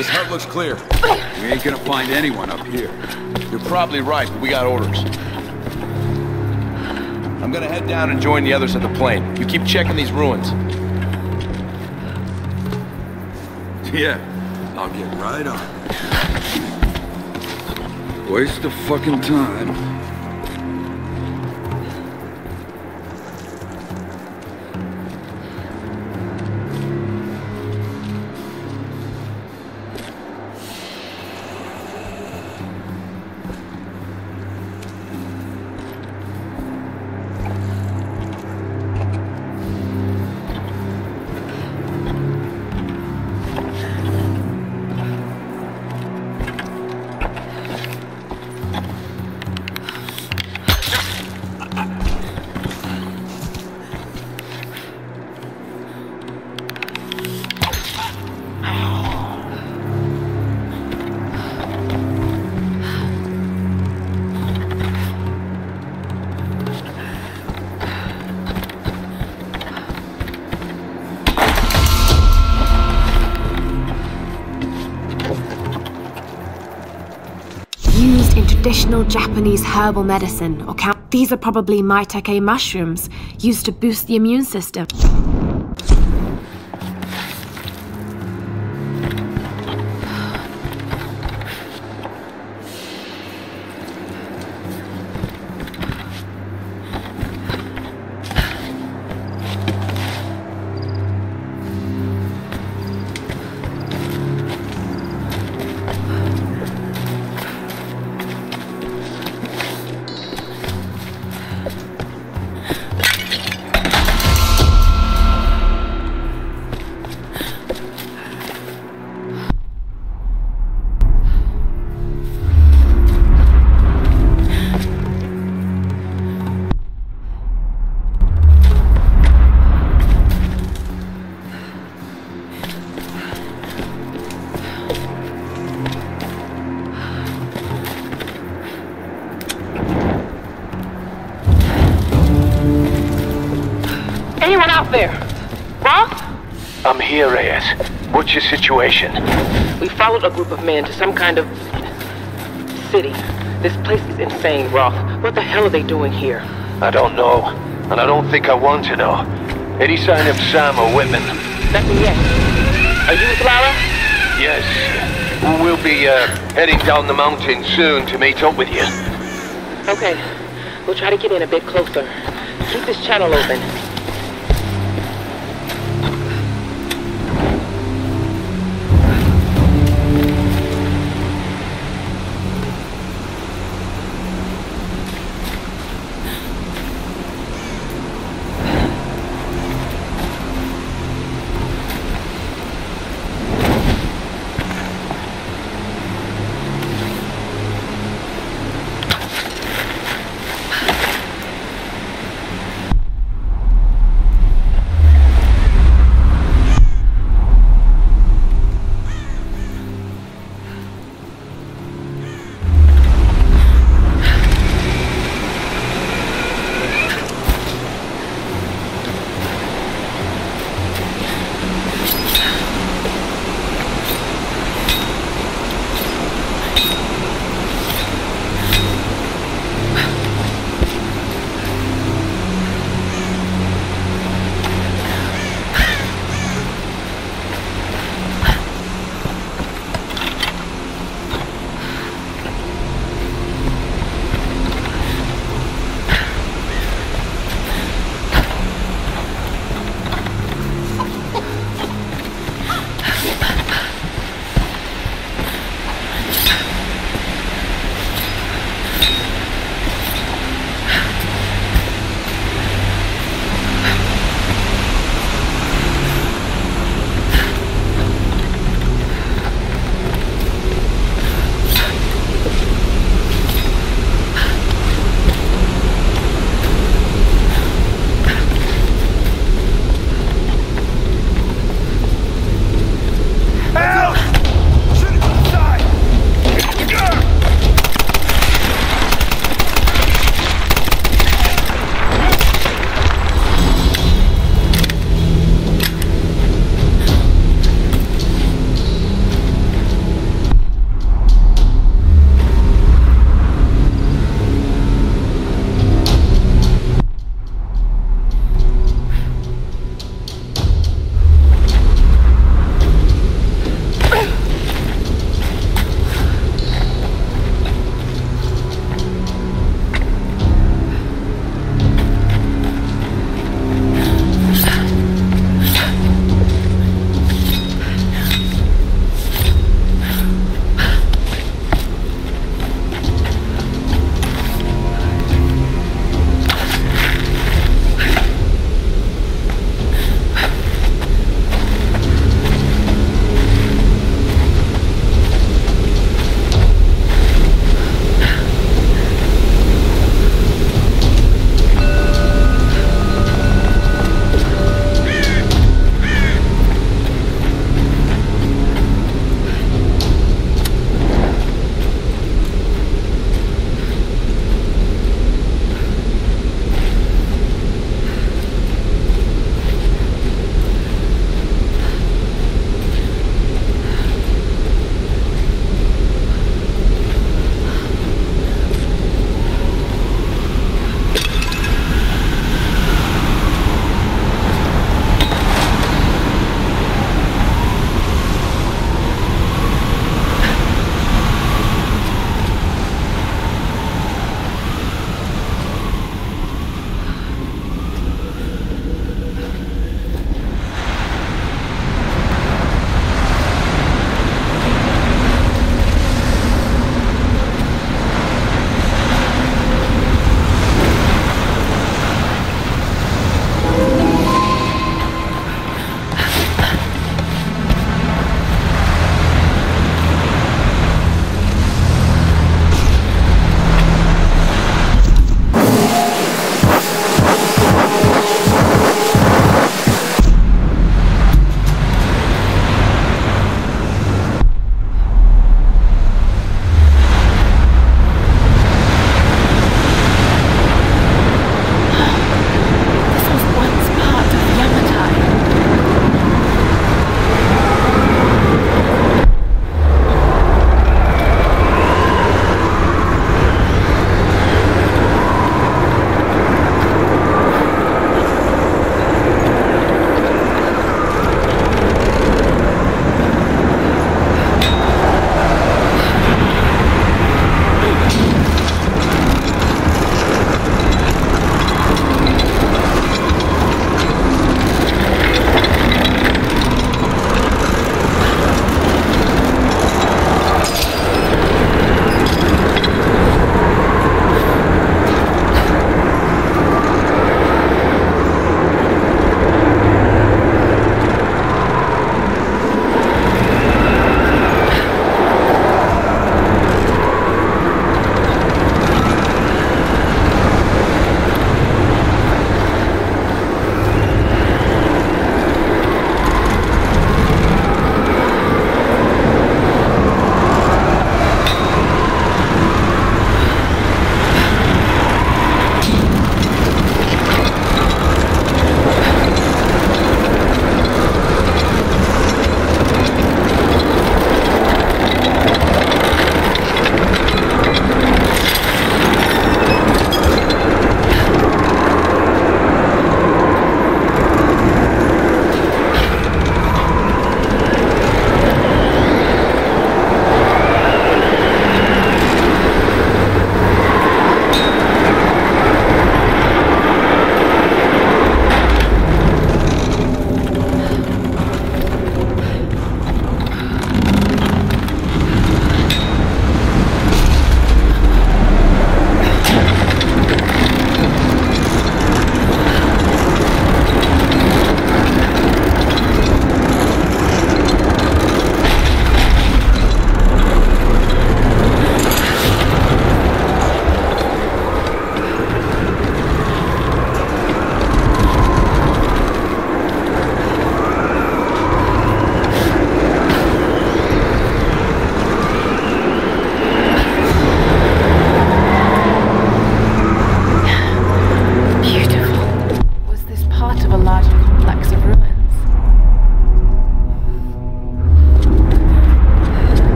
This hut looks clear. We ain't gonna find anyone up here. You're probably right, but we got orders. I'm gonna head down and join the others at the plane. You keep checking these ruins. Yeah, I'll get right on it. Waste of fucking time. Traditional Japanese herbal medicine, or these are probably maitake mushrooms used to boost the immune system. There. Roth? I'm here, Reyes. What's your situation? We followed a group of men to some kind of city. This place is insane, Roth. What the hell are they doing here? I don't know, and I don't think I want to know. Any sign of Sam or Whitman? Nothing yet. Are you with Lara? Yes. We'll be heading down the mountain soon to meet up with you. Okay. We'll try to get in a bit closer. Keep this channel open.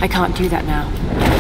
I can't do that now.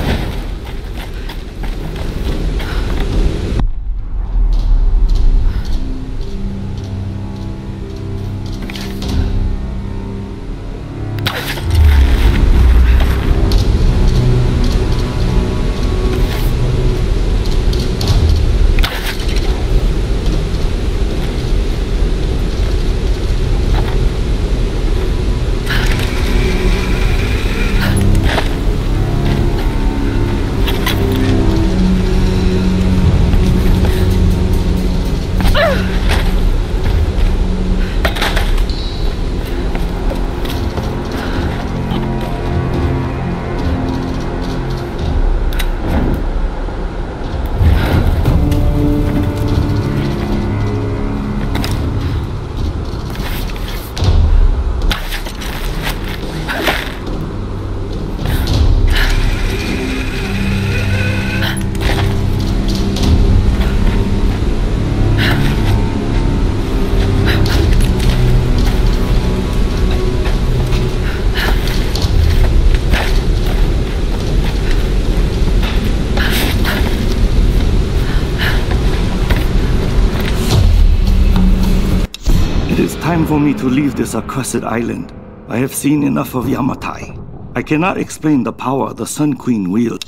Time for me to leave this accursed island. I have seen enough of Yamatai. I cannot explain the power the Sun Queen wields.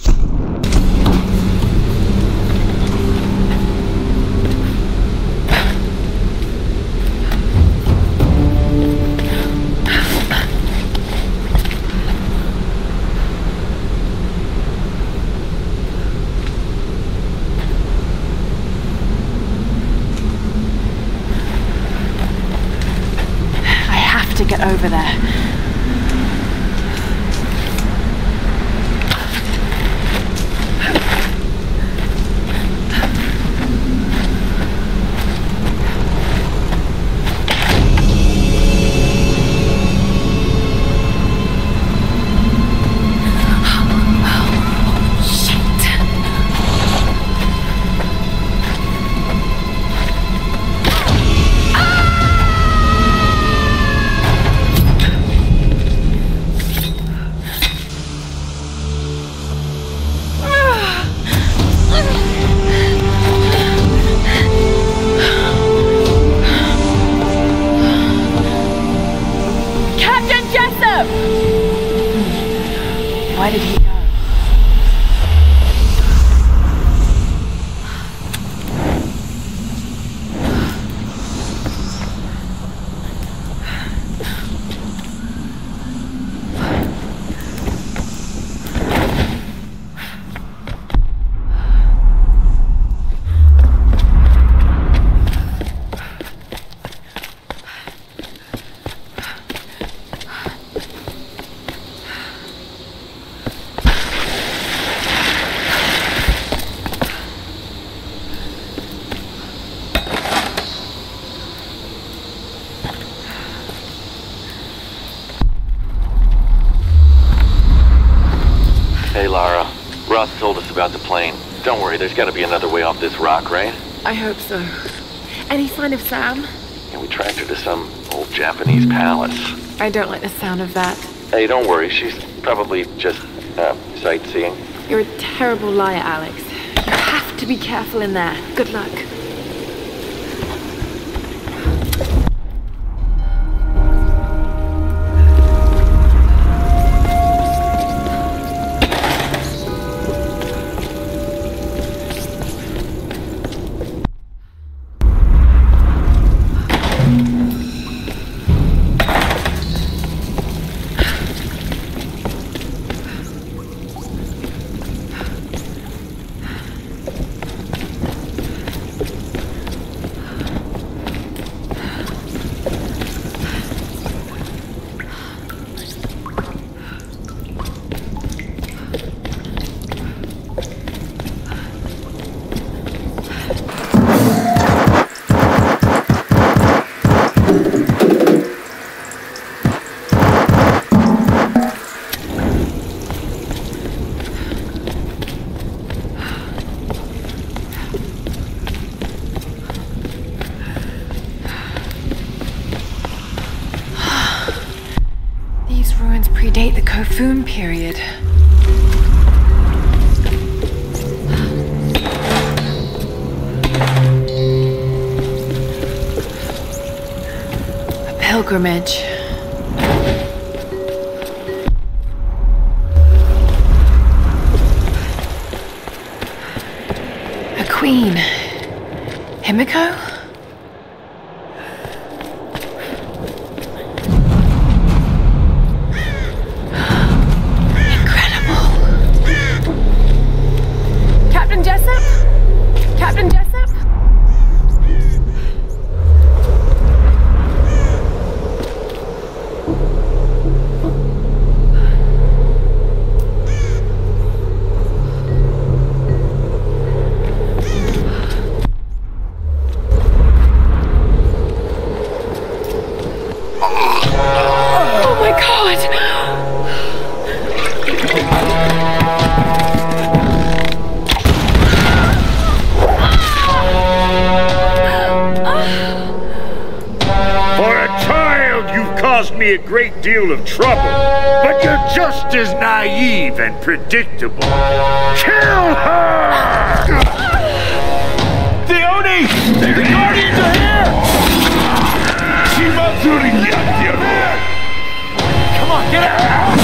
To get over there. Why did he go? Hey, Lara. Ross told us about the plane. Don't worry, there's gotta be another way off this rock, right? I hope so. Any sign of Sam? And we tracked her to some old Japanese palace. I don't like the sound of that. Hey, don't worry, she's probably just, sightseeing. You're a terrible liar, Alex. You have to be careful in there. Good luck. Predate the Kofun period. Pilgrimage. A queen. Himiko? Incredible. Captain Jessup? Captain Jessup? Me a great deal of trouble, but you're just as naive and predictable. Kill her! Theoni! The Guardians are here! Come on, get out!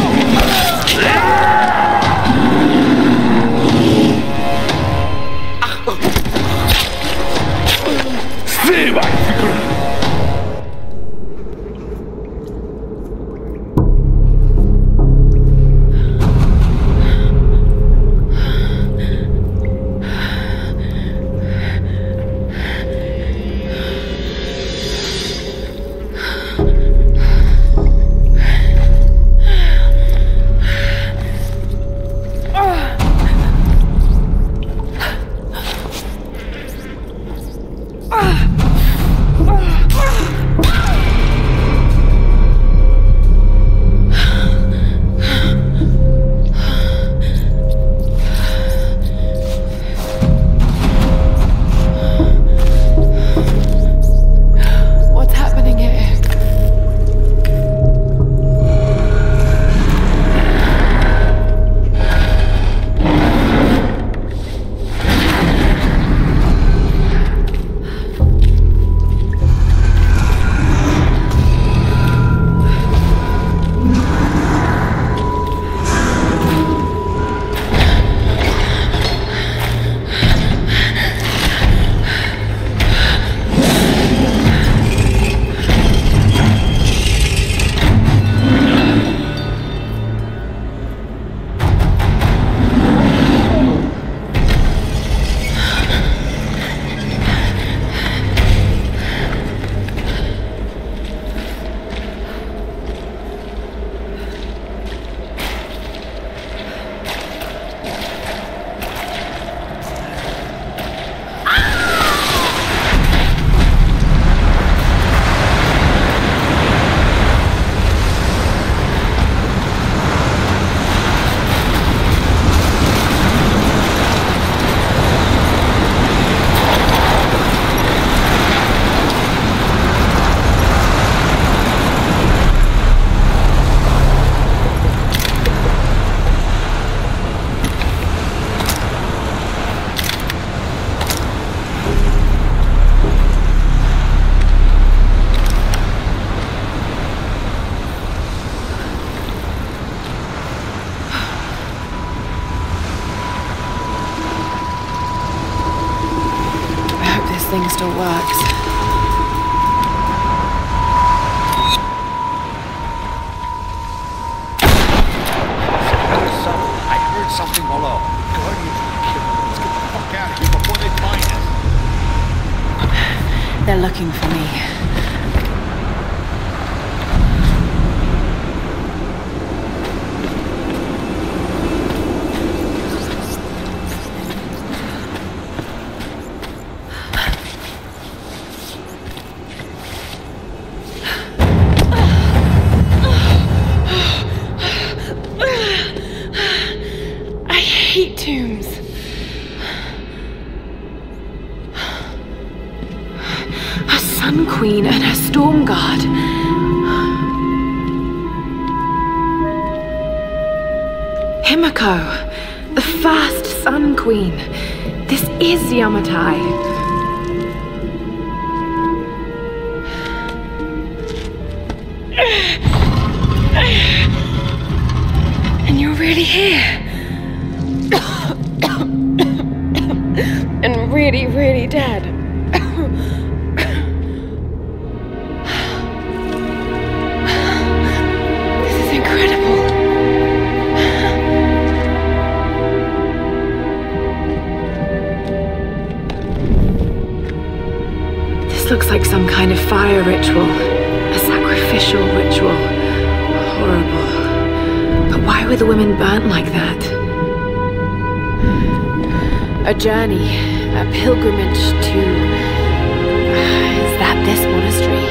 thing still works. I heard something below. Guardians were killed. Let's get the fuck out of here before they find us. They're looking for me. Queen and her storm guard. Himiko, the first Sun Queen. This is Yamatai. And you're really here. And really, really dead. This is incredible. This looks like some kind of fire ritual. A sacrificial ritual. Horrible. But why were the women burnt like that? A journey, a pilgrimage to... is that this monastery?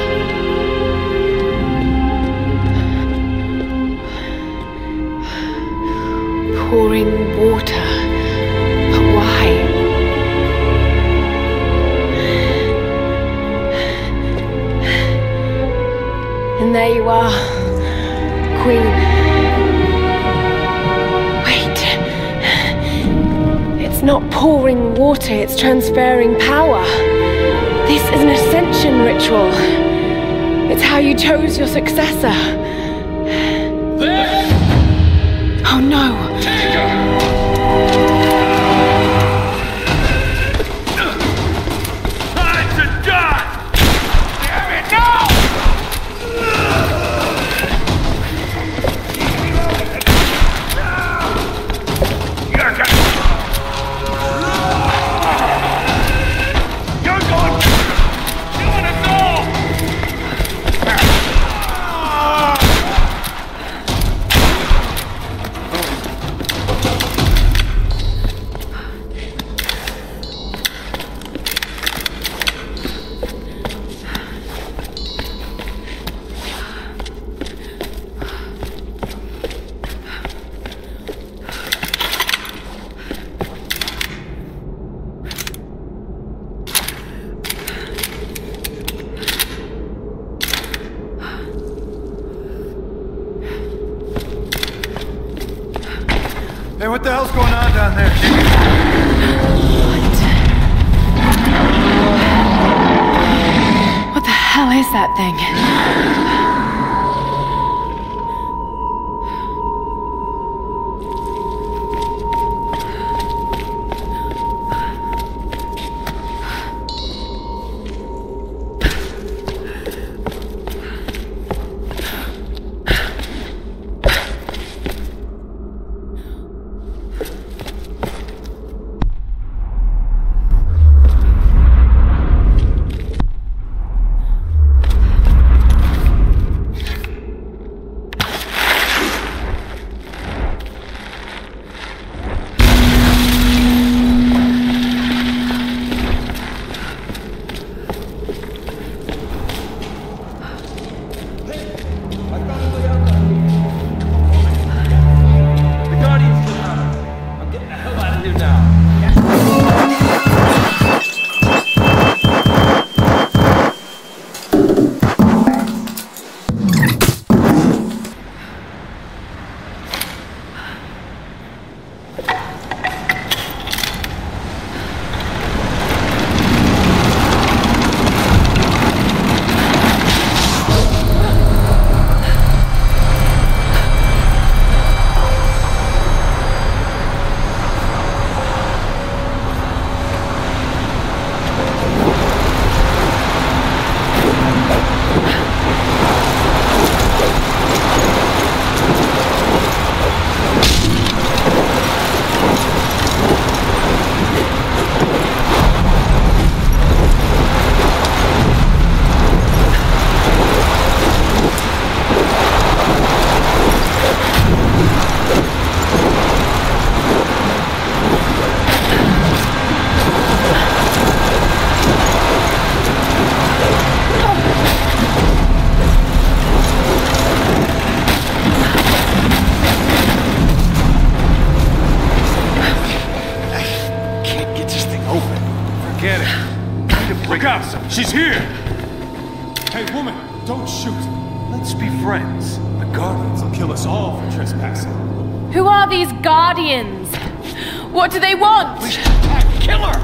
Pouring water. But why? And there you are, Queen. It's not pouring water, it's transferring power. This is an ascension ritual. It's how you chose your successor. There! Oh no! Take her! Time to die! Damn it, no! Hey, what the hell's going on down there? What the hell is that thing? Look out! She's here! Hey, woman, don't shoot. Let's be friends. The Guardians will kill us all for trespassing. Who are these Guardians? What do they want? We should attack the killer!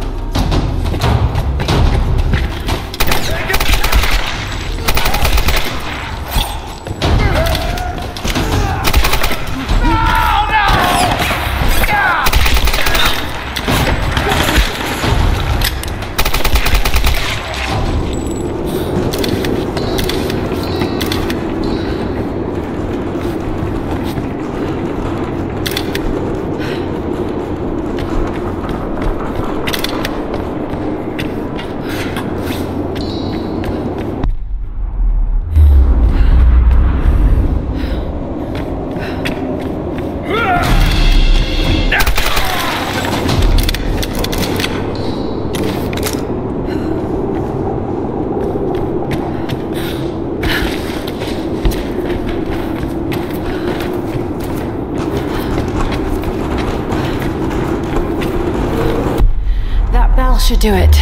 Should do it.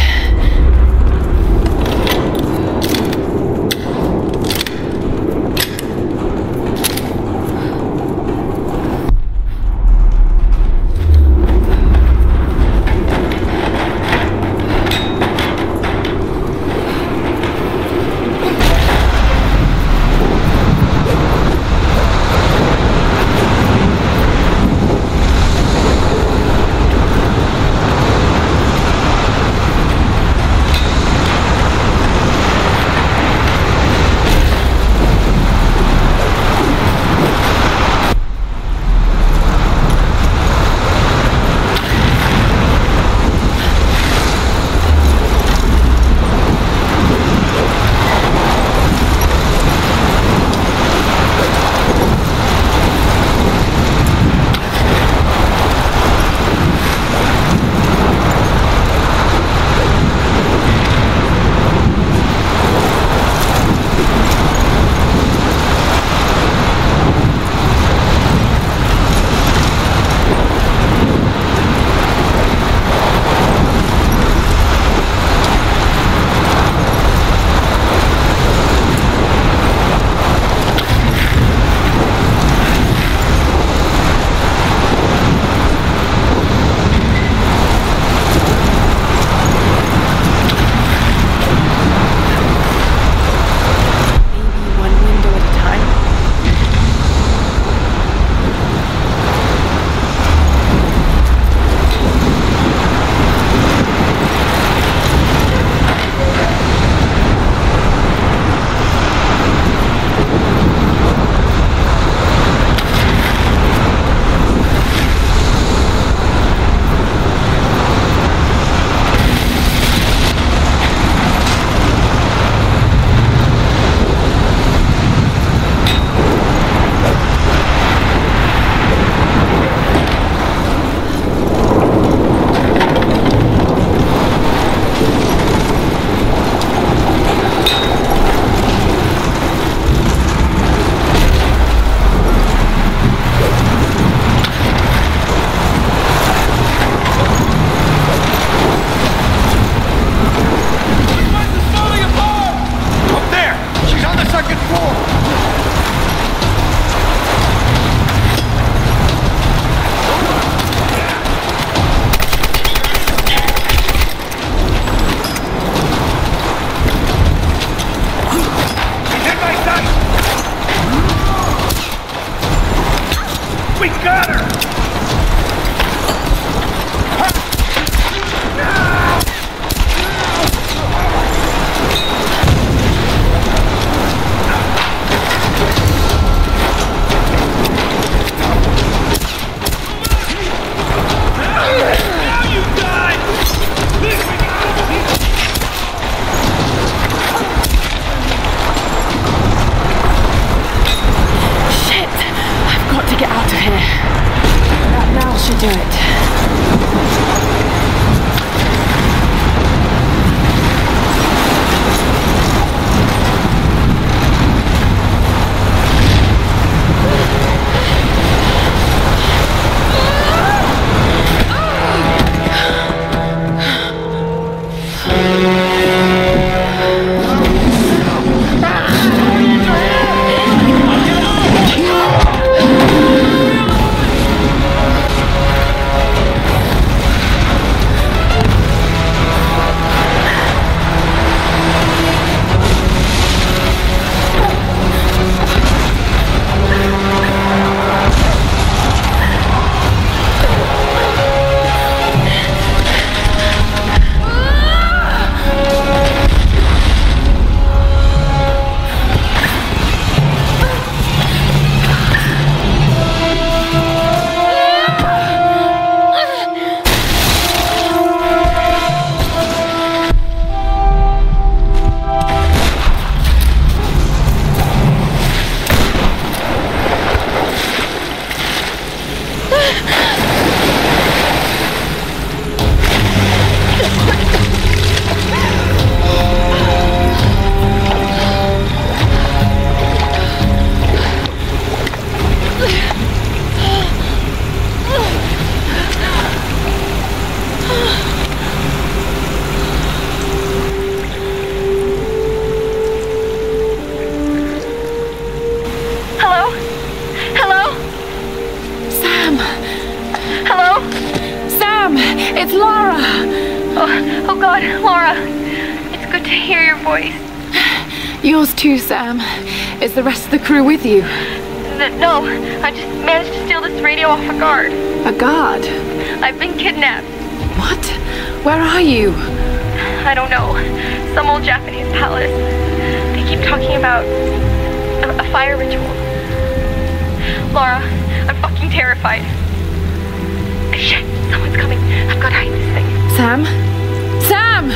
hear your voice. Yours too, Sam. Is the rest of the crew with you? No, I just managed to steal this radio off a guard. A guard? I've been kidnapped. What? Where are you? I don't know. Some old Japanese palace. They keep talking about a fire ritual. Lara, I'm fucking terrified. Shit, someone's coming. I've got to hide this thing. Sam? Sam!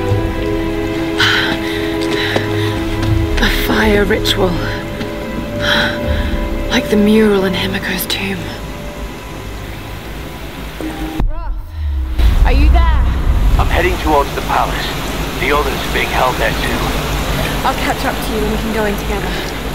A fire ritual. Like the mural in Himiko's tomb. Roth, are you there? I'm heading towards the palace. The others are being held there too. I'll catch up to you and we can go in together.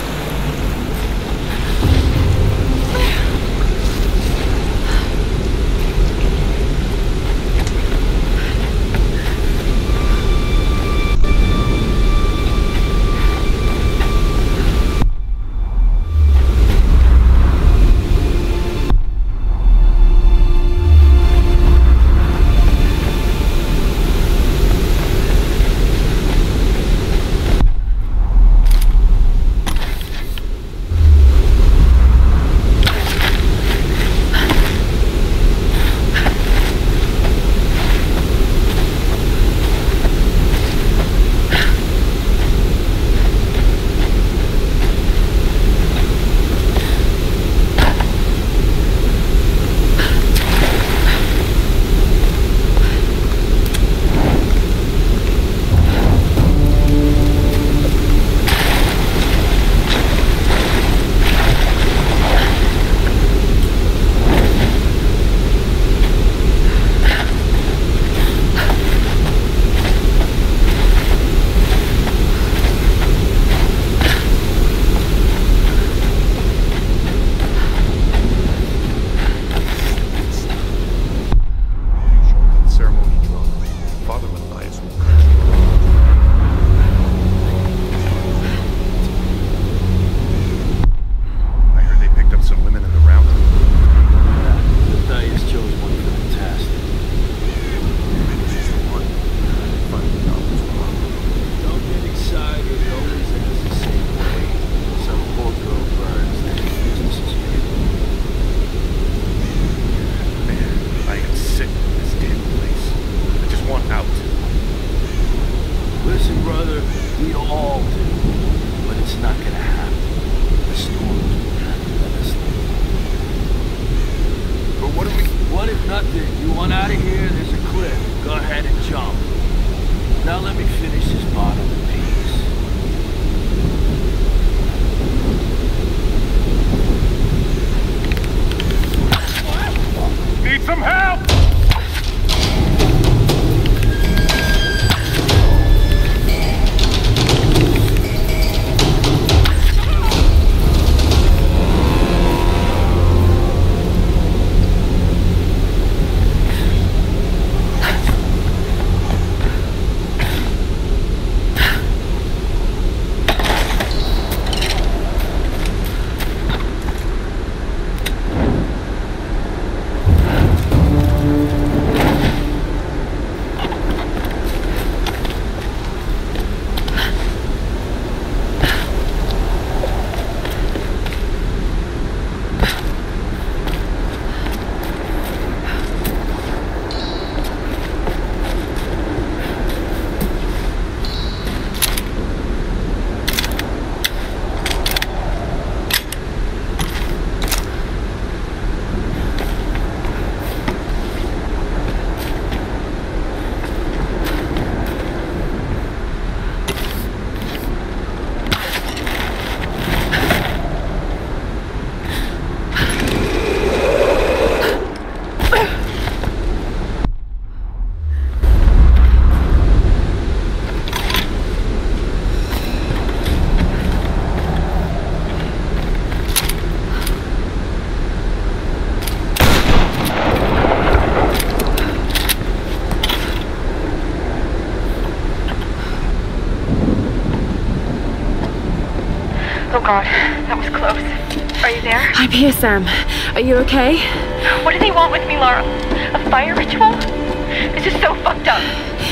Oh God, that was close. Are you there? I'm here, Sam. Are you okay? What do they want with me, Lara? A fire ritual? This is so fucked up.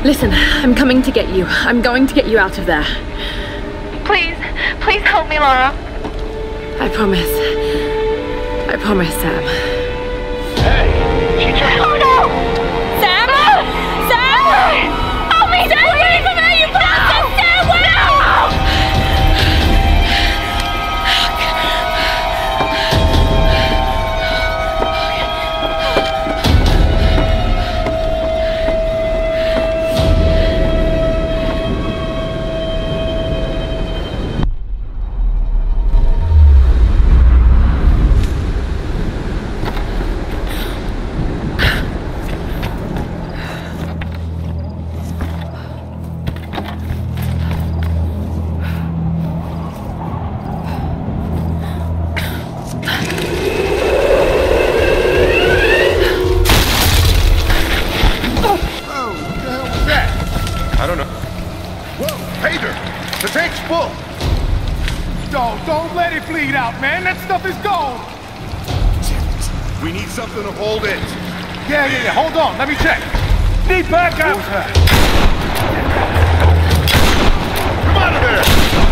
Listen, I'm coming to get you. I'm going to get you out of there. Please, please help me, Lara. I promise. I promise, Sam. Hey, she just... Oh no! Sam! Sam! Help me! Stay away from her, you bastard! Stay away! Don't let it bleed out, man. That stuff is gold. We need something to hold it. Yeah. Hold on. Let me check. Need backup. Come out of there!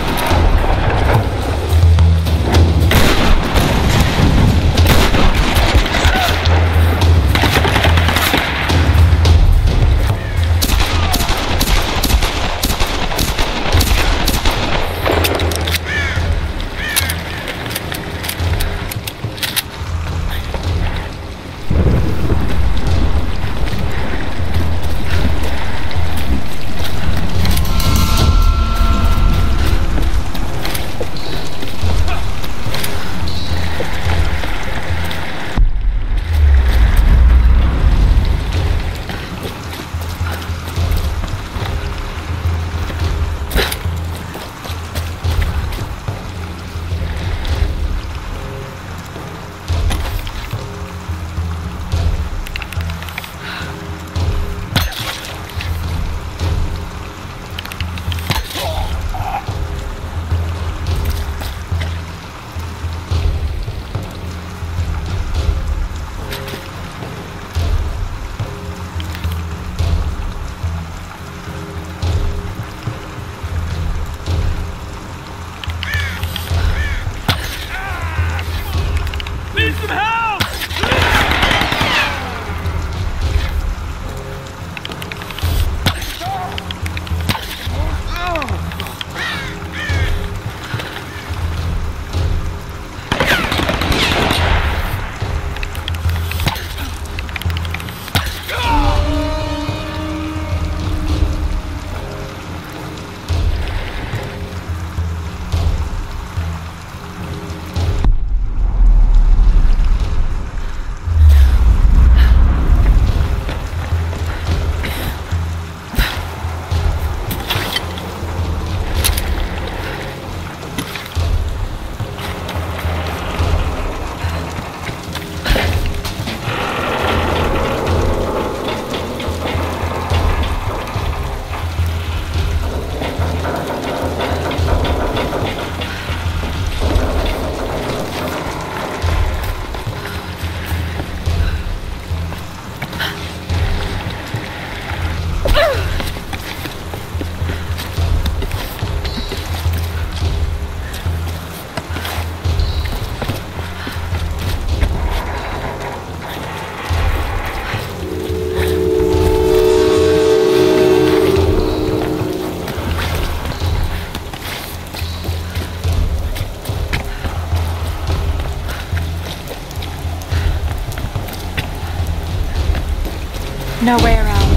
No way around.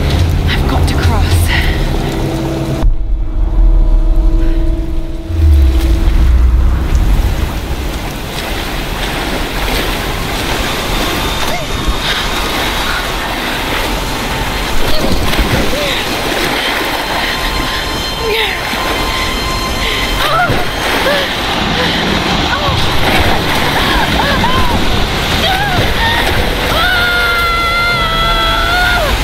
I've got to cross. Ah!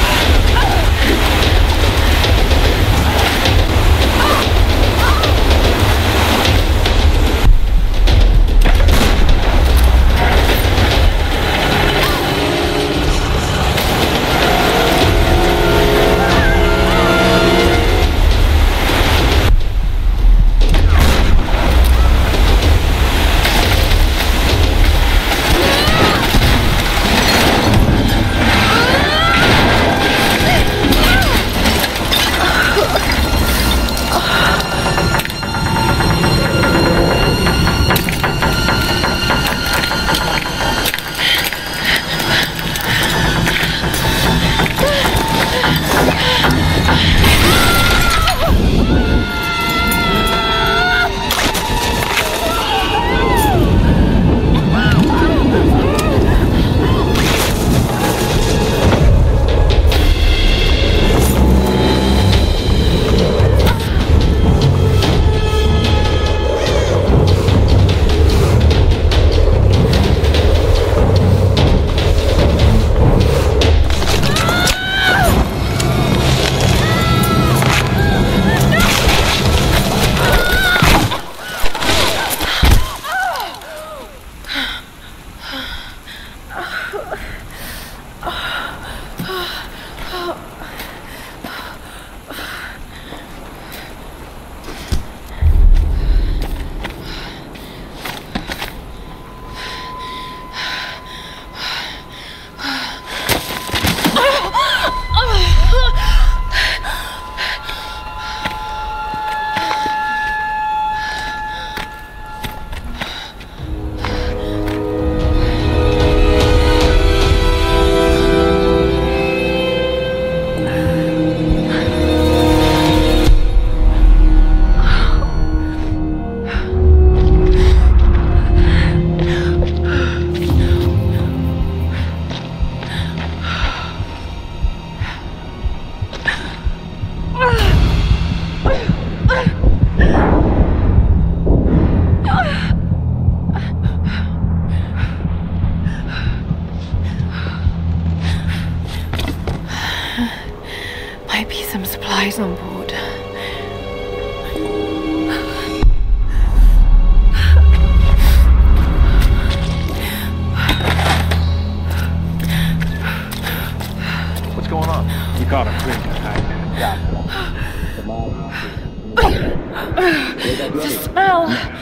The smell.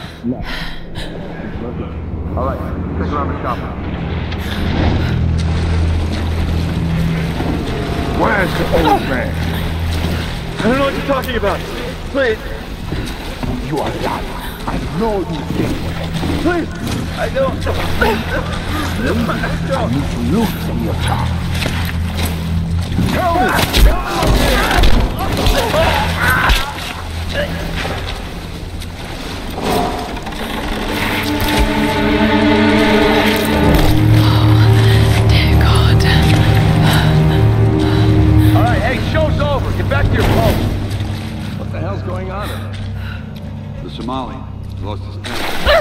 All right, stick around the chopper. Where's the old man? I don't know what you're talking about. Please. You are lying. I know you think. Please. I don't. I need to loosen your tongue. Dear God. All right, hey, show's over. Get back to your post. What the hell's going on in there? The Somali lost his temper.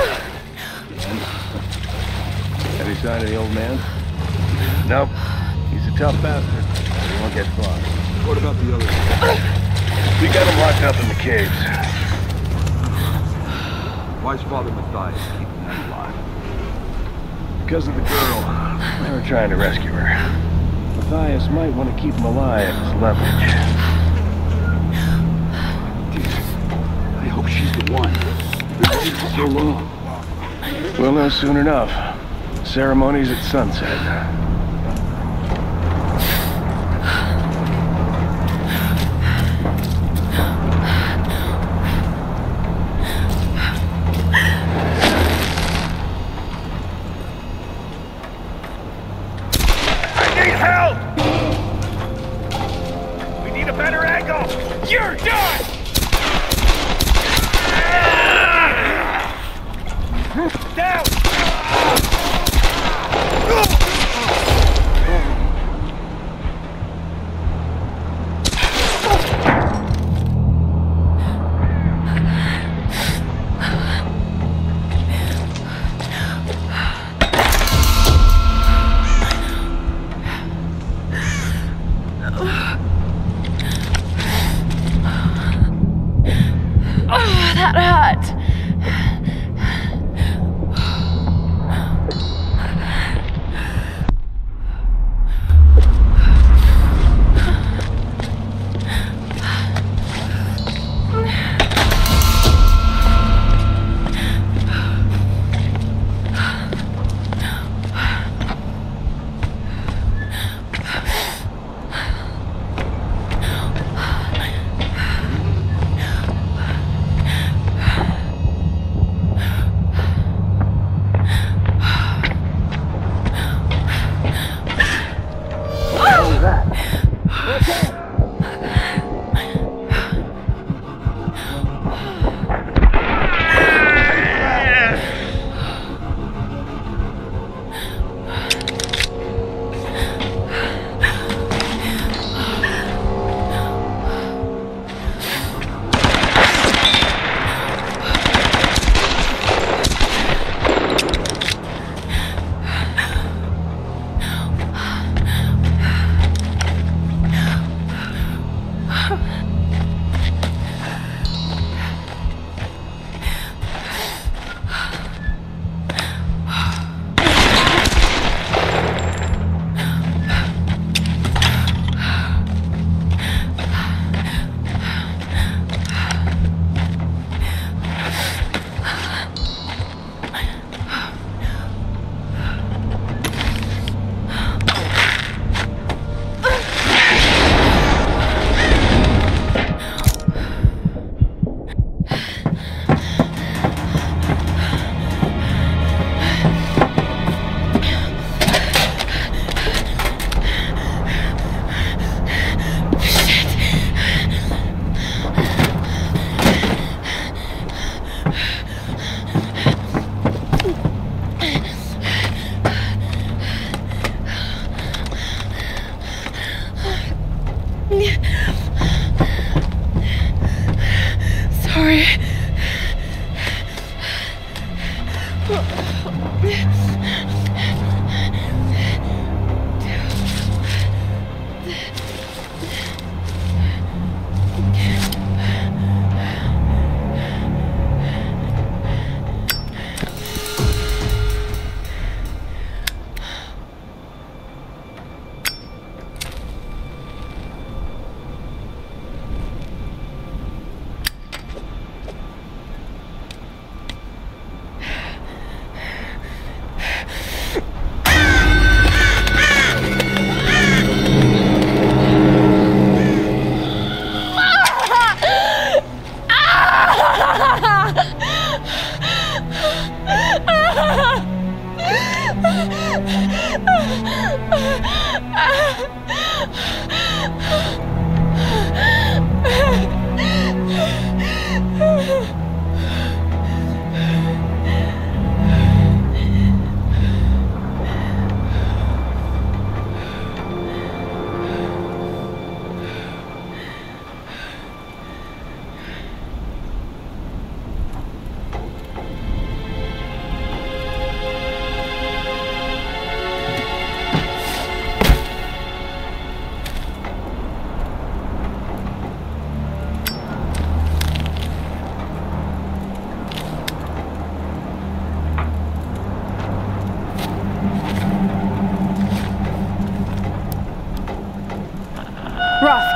Any sign of the old man? Nope. He's a tough bastard. He won't get far. What about the others? We got him locked up in the caves. Why's Father Matthias keeping them alive? Because of the girl. They were trying to rescue her. Matthias might want to keep him alive as leverage. I hope she's the one. Been waiting for so long. We'll know soon enough. Ceremonies at sunset. I need help! We need a better angle! You're done! Down! That hurt. Sorry.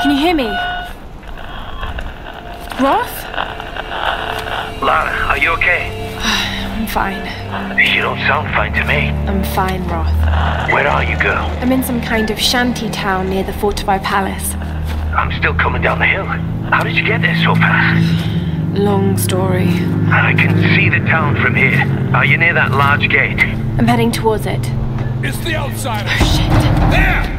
Can you hear me? Roth? Lara, are you okay? I'm fine. You don't sound fine to me. I'm fine, Roth. Where are you, girl? I'm in some kind of shanty town near the fortified palace. I'm still coming down the hill. How did you get there so fast? Long story. I can see the town from here. Are you near that large gate? I'm heading towards it. It's the outsider. Oh, shit. There!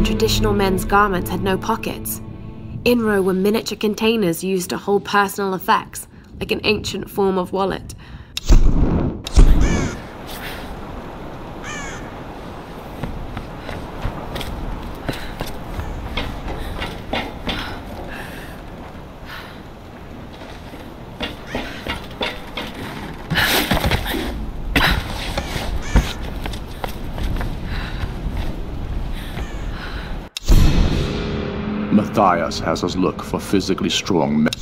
traditional men's garments had no pockets. In-row were miniature containers used to hold personal effects, like an ancient form of wallet. Matthias has us look for physically strong men.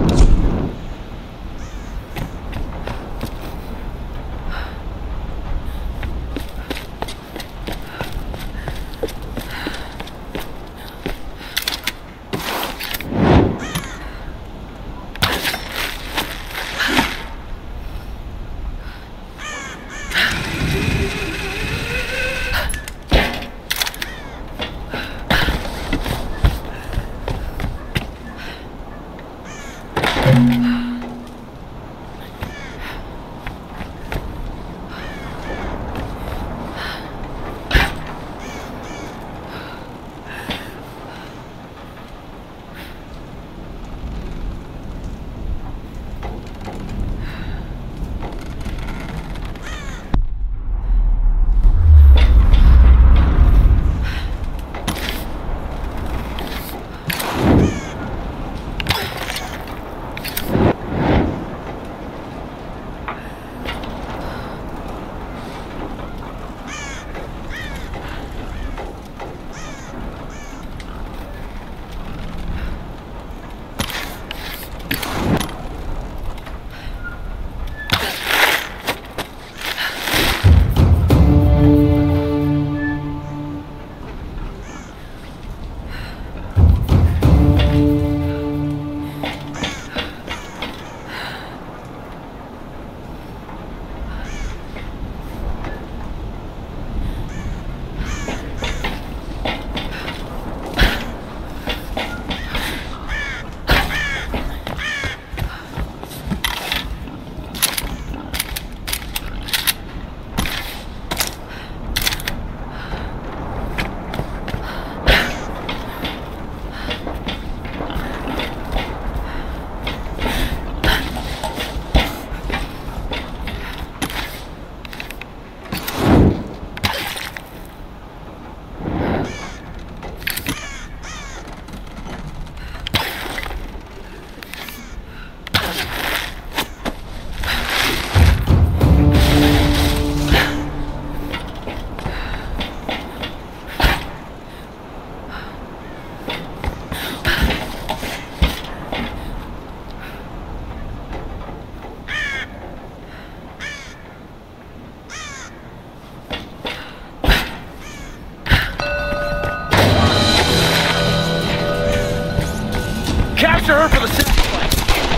Capture her for the sacrifice!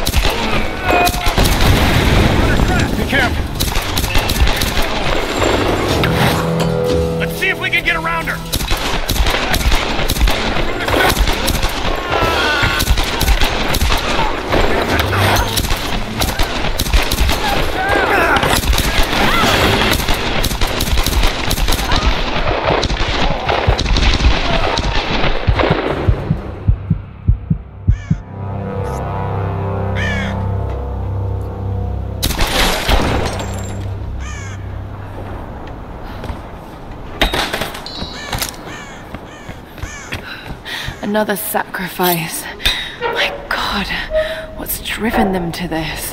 Be careful! Let's see if we can get around her! Another sacrifice. My God, what's driven them to this?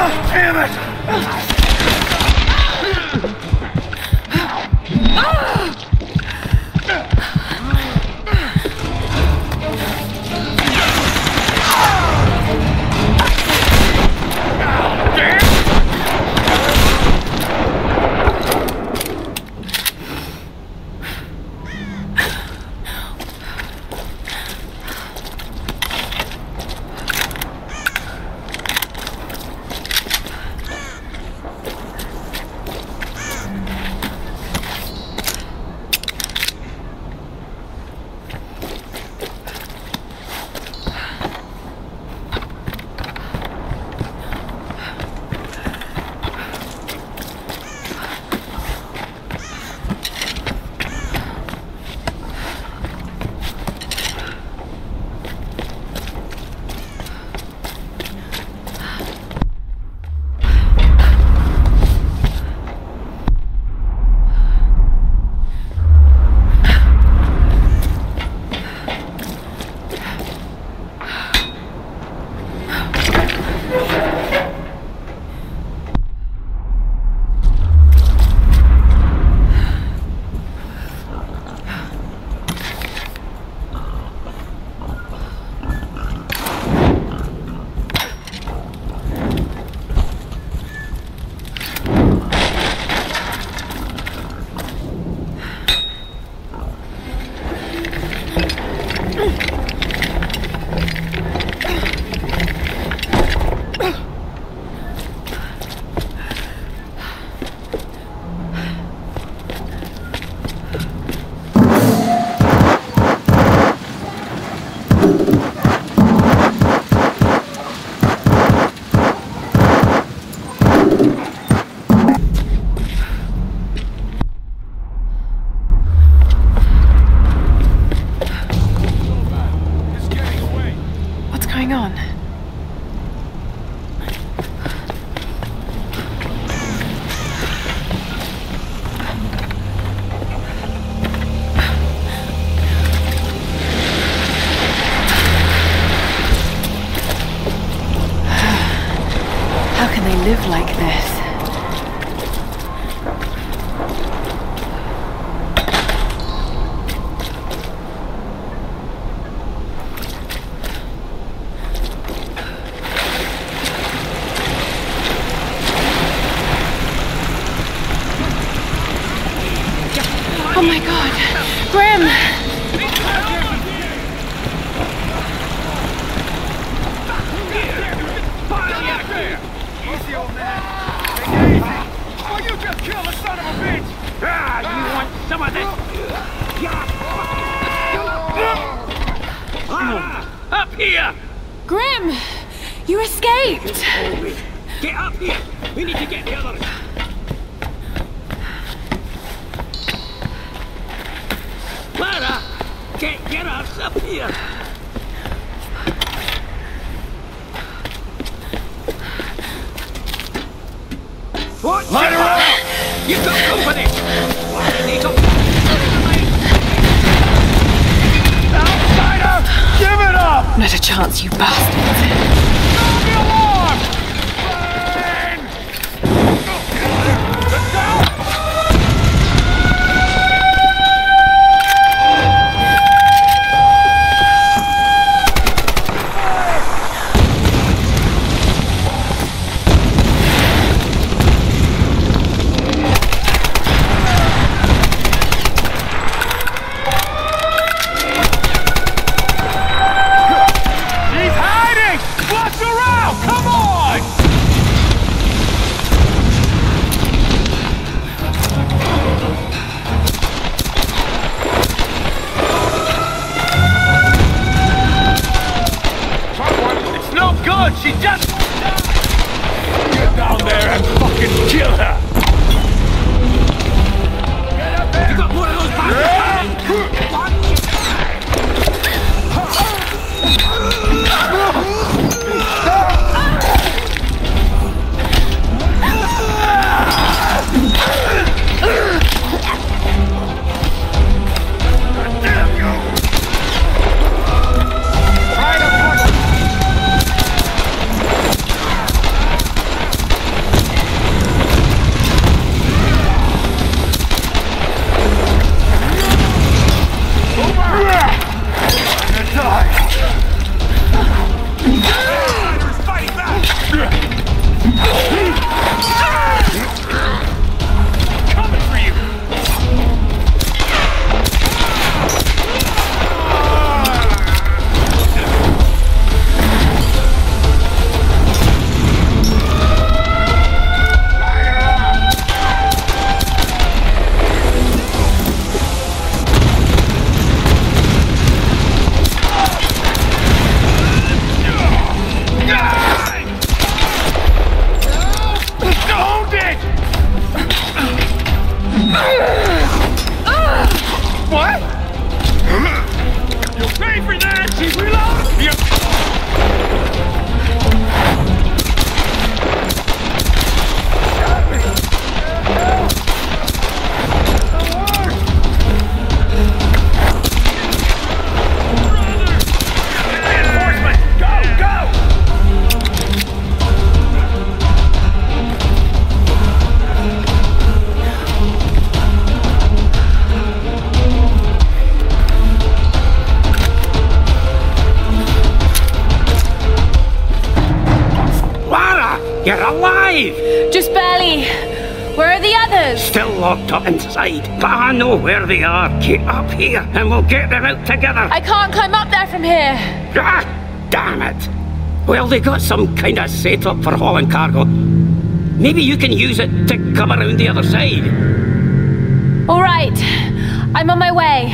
Damn it! Live like this. Oh my God, Grim! Up here! Grim! You escaped! Get up here! We need to get the others! Lara! Get us up here! What? Light her up! You got company! Outsider! Give it up! Not a chance, you bastards. Sound the alarm! Burn! Let's go! Come Just barely. Where are the others? Still locked up inside, but I know where they are. Get up here and we'll get them out together. I can't climb up there from here. Ah, damn it. Well, they got some kind of setup for hauling cargo. Maybe you can use it to come around the other side. All right. I'm on my way.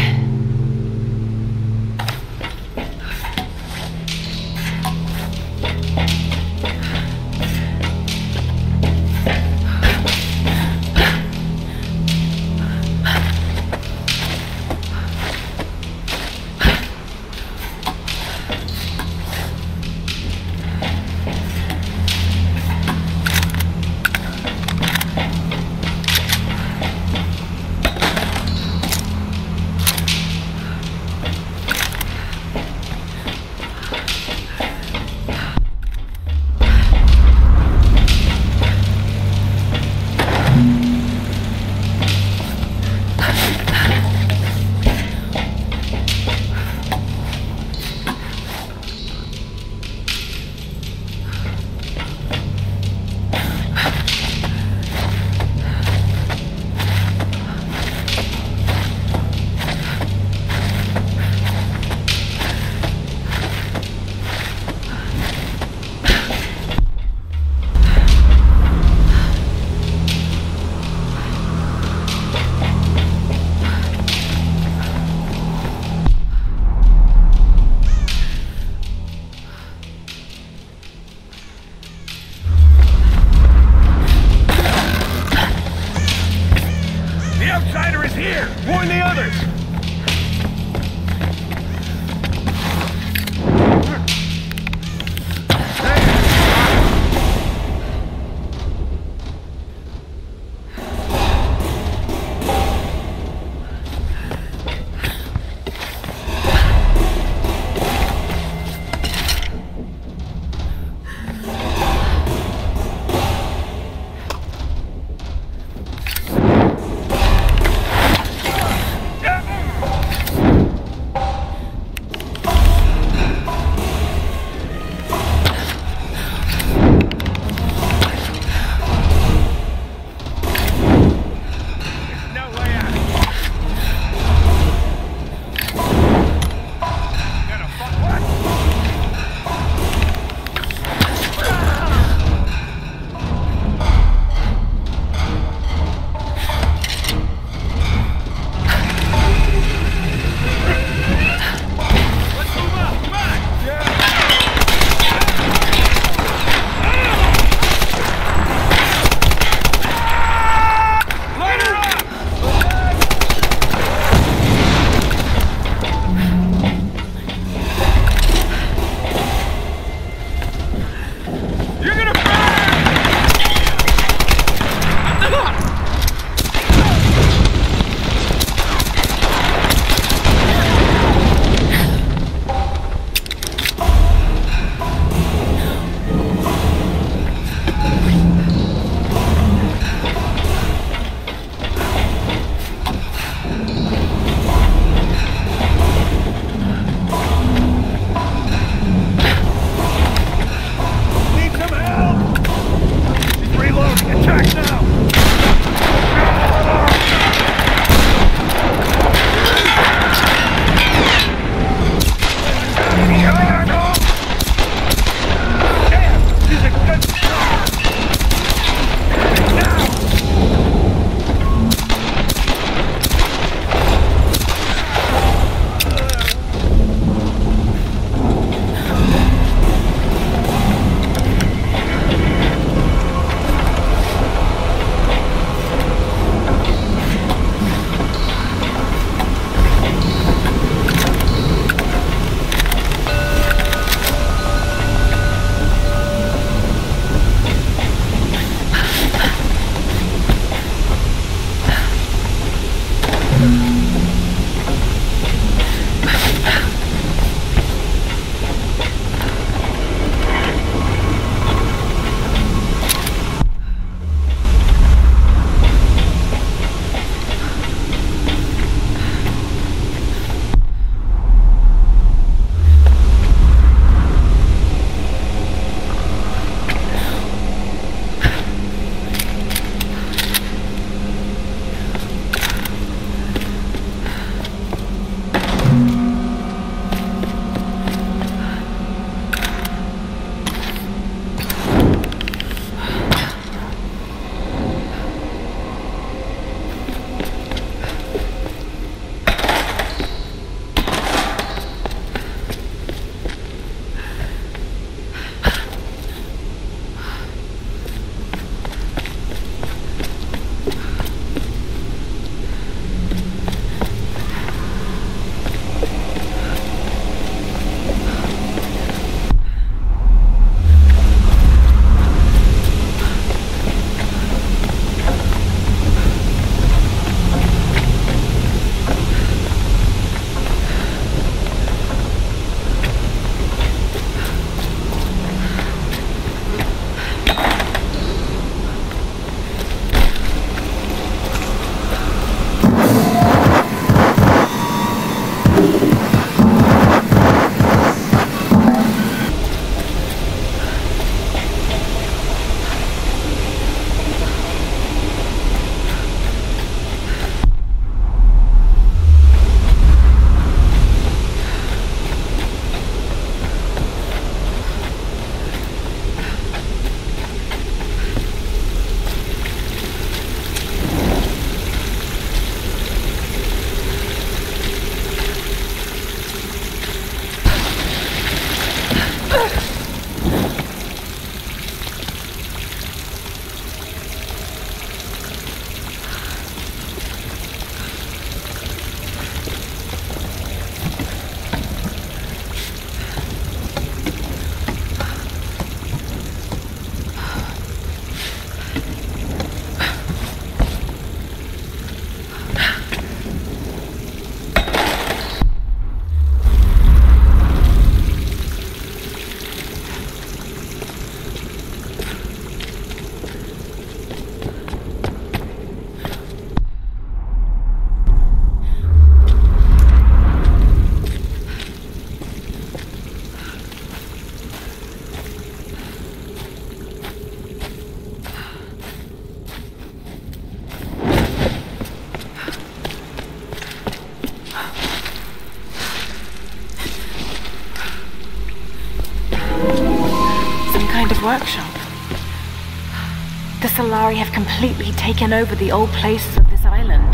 workshop. The Solari have completely taken over the old places of this island.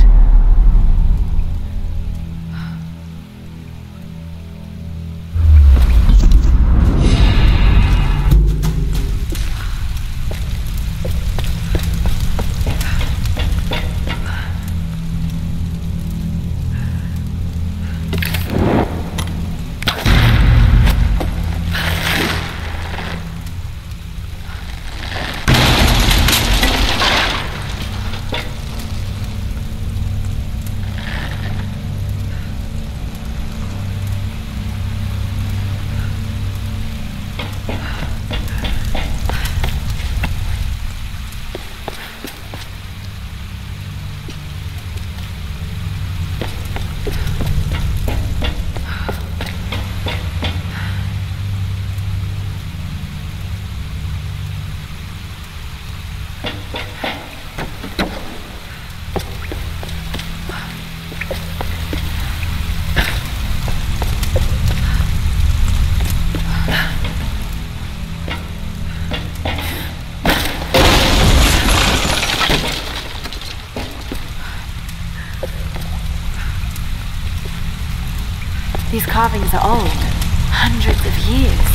These carvings are old, hundreds of years.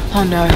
Oh no.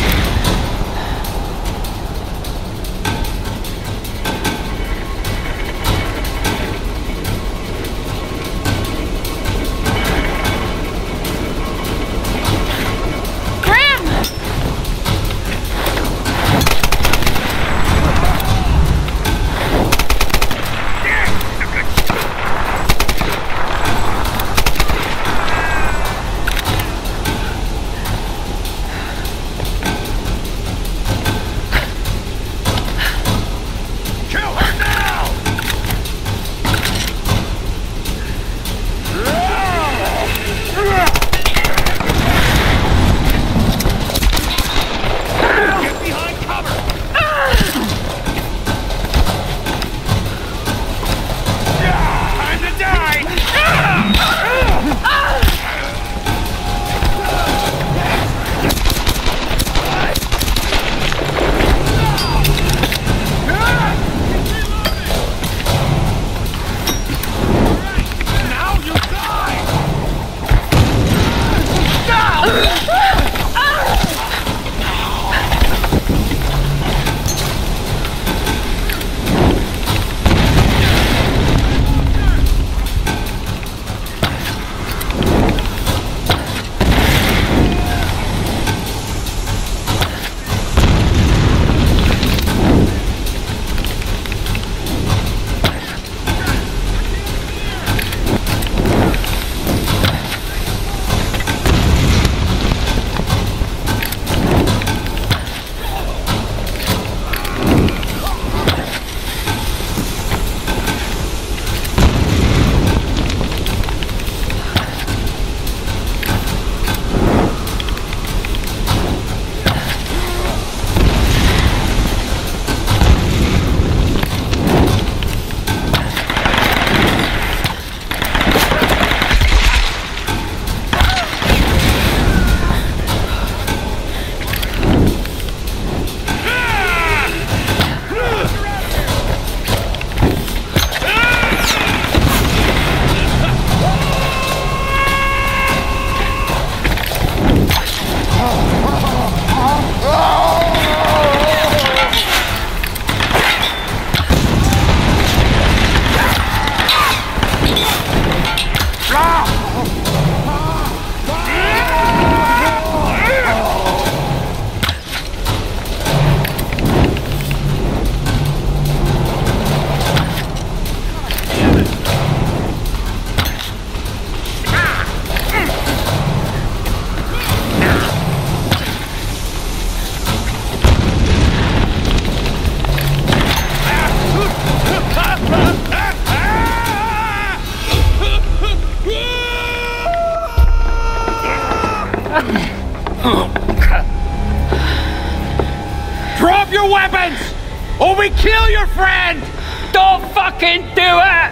Drop your weapons! Or we kill your friend! Don't fucking do it!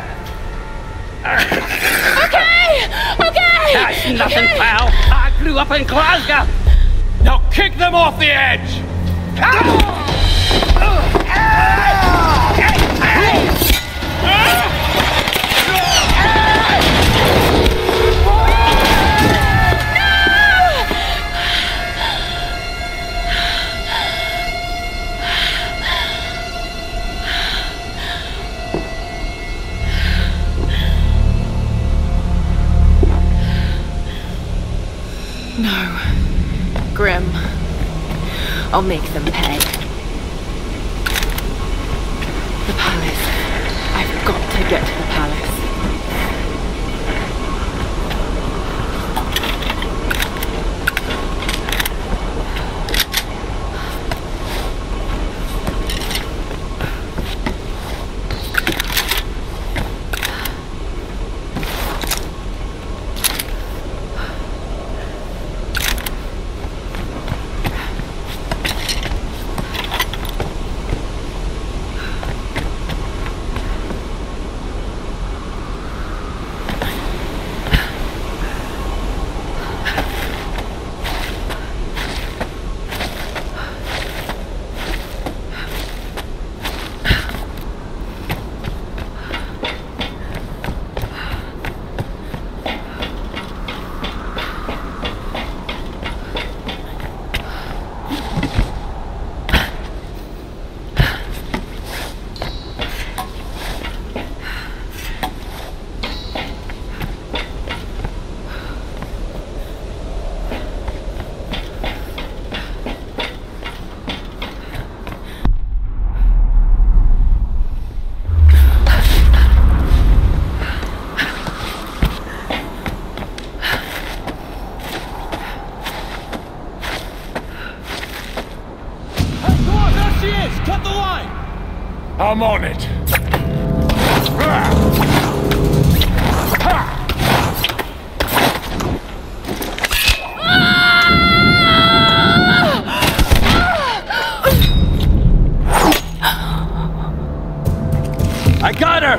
Okay! Okay! That's nothing, pal. I grew up in Glasgow. Now kick them off the edge! No. Grim. I'll make them pay. The palace. I've got to get to the palace. the line! I'm on it. I got her!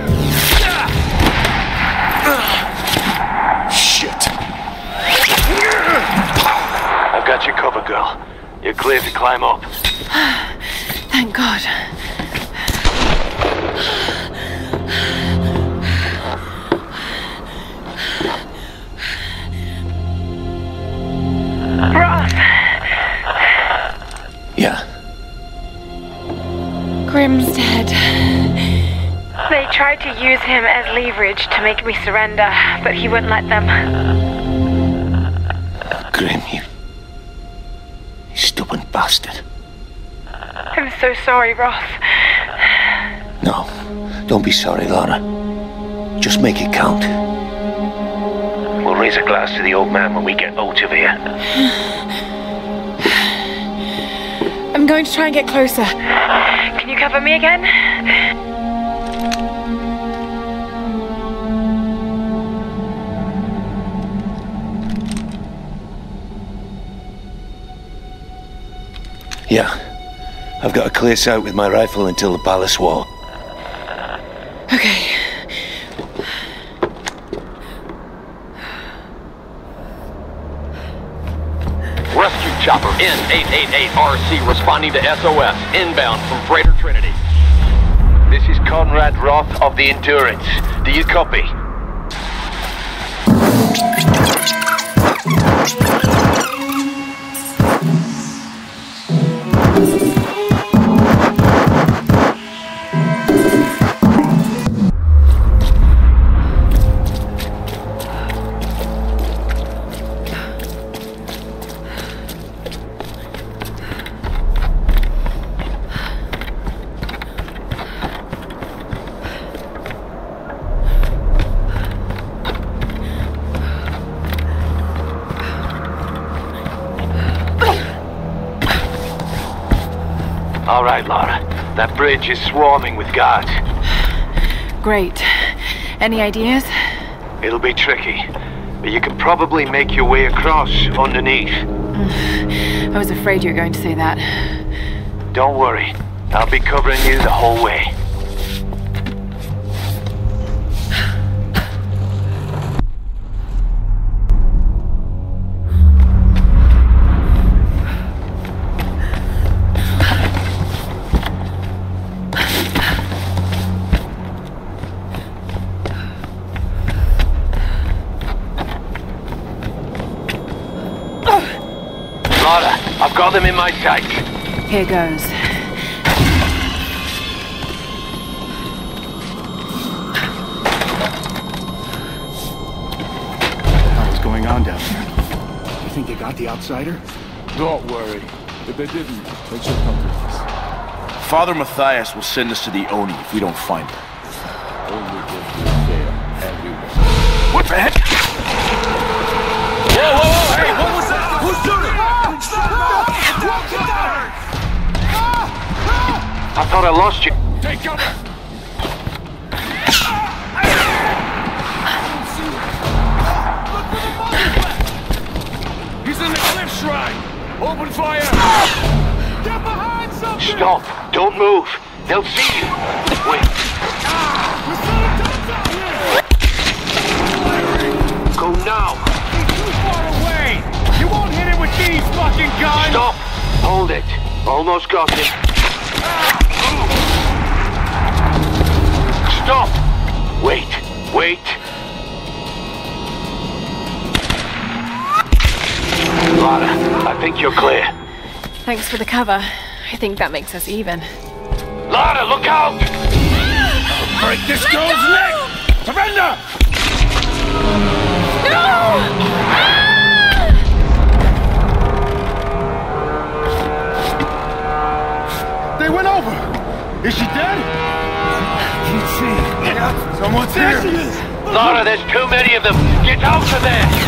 Shit. I've got your cover, girl. You're clear to climb up. Thank God. Ross! Yeah. Grim's dead. They tried to use him as leverage to make me surrender, but he wouldn't let them. Grim, you stubborn bastard. I'm so sorry, Ross. No, don't be sorry, Lara. Just make it count. We'll raise a glass to the old man when we get out of here. I'm going to try and get closer. Can you cover me again? Yeah. I've got a clear sight with my rifle until the palace wall. Okay. Rescue chopper N888RC responding to SOS inbound from Freighter Trinity. This is Conrad Roth of the Endurance. Do you copy? All right, Lara. That bridge is swarming with guards. Great. Any ideas? It'll be tricky, but you can probably make your way across underneath. I was afraid you were going to say that. Don't worry. I'll be covering you the whole way. Lara, I've got them in my sight. Here goes. What's going on down there? You think they got the outsider? Don't worry. If they didn't, they should come to us. Father Matthias will send us to the Oni if we don't find her. Only if we fail everywhere. What the heck? Whoa, whoa, whoa! Hey, what was that? Who's shooting? I thought I lost you. Take cover! He's in the cliff shrine! Open fire! Get behind something! Stop! Don't move! They'll see you! Wait! Go now! He's too far away! You won't hit him with these fucking guns! Stop! Hold it! Almost got him. Stop! Wait! Wait! Lara, I think you're clear. Thanks for the cover. I think that makes us even. Lara, look out! Break this girl's neck! Surrender! No! They went over! Is she dead? Can't see. Yeah, someone's here! There she is! Lara, there's too many of them! Get out of there!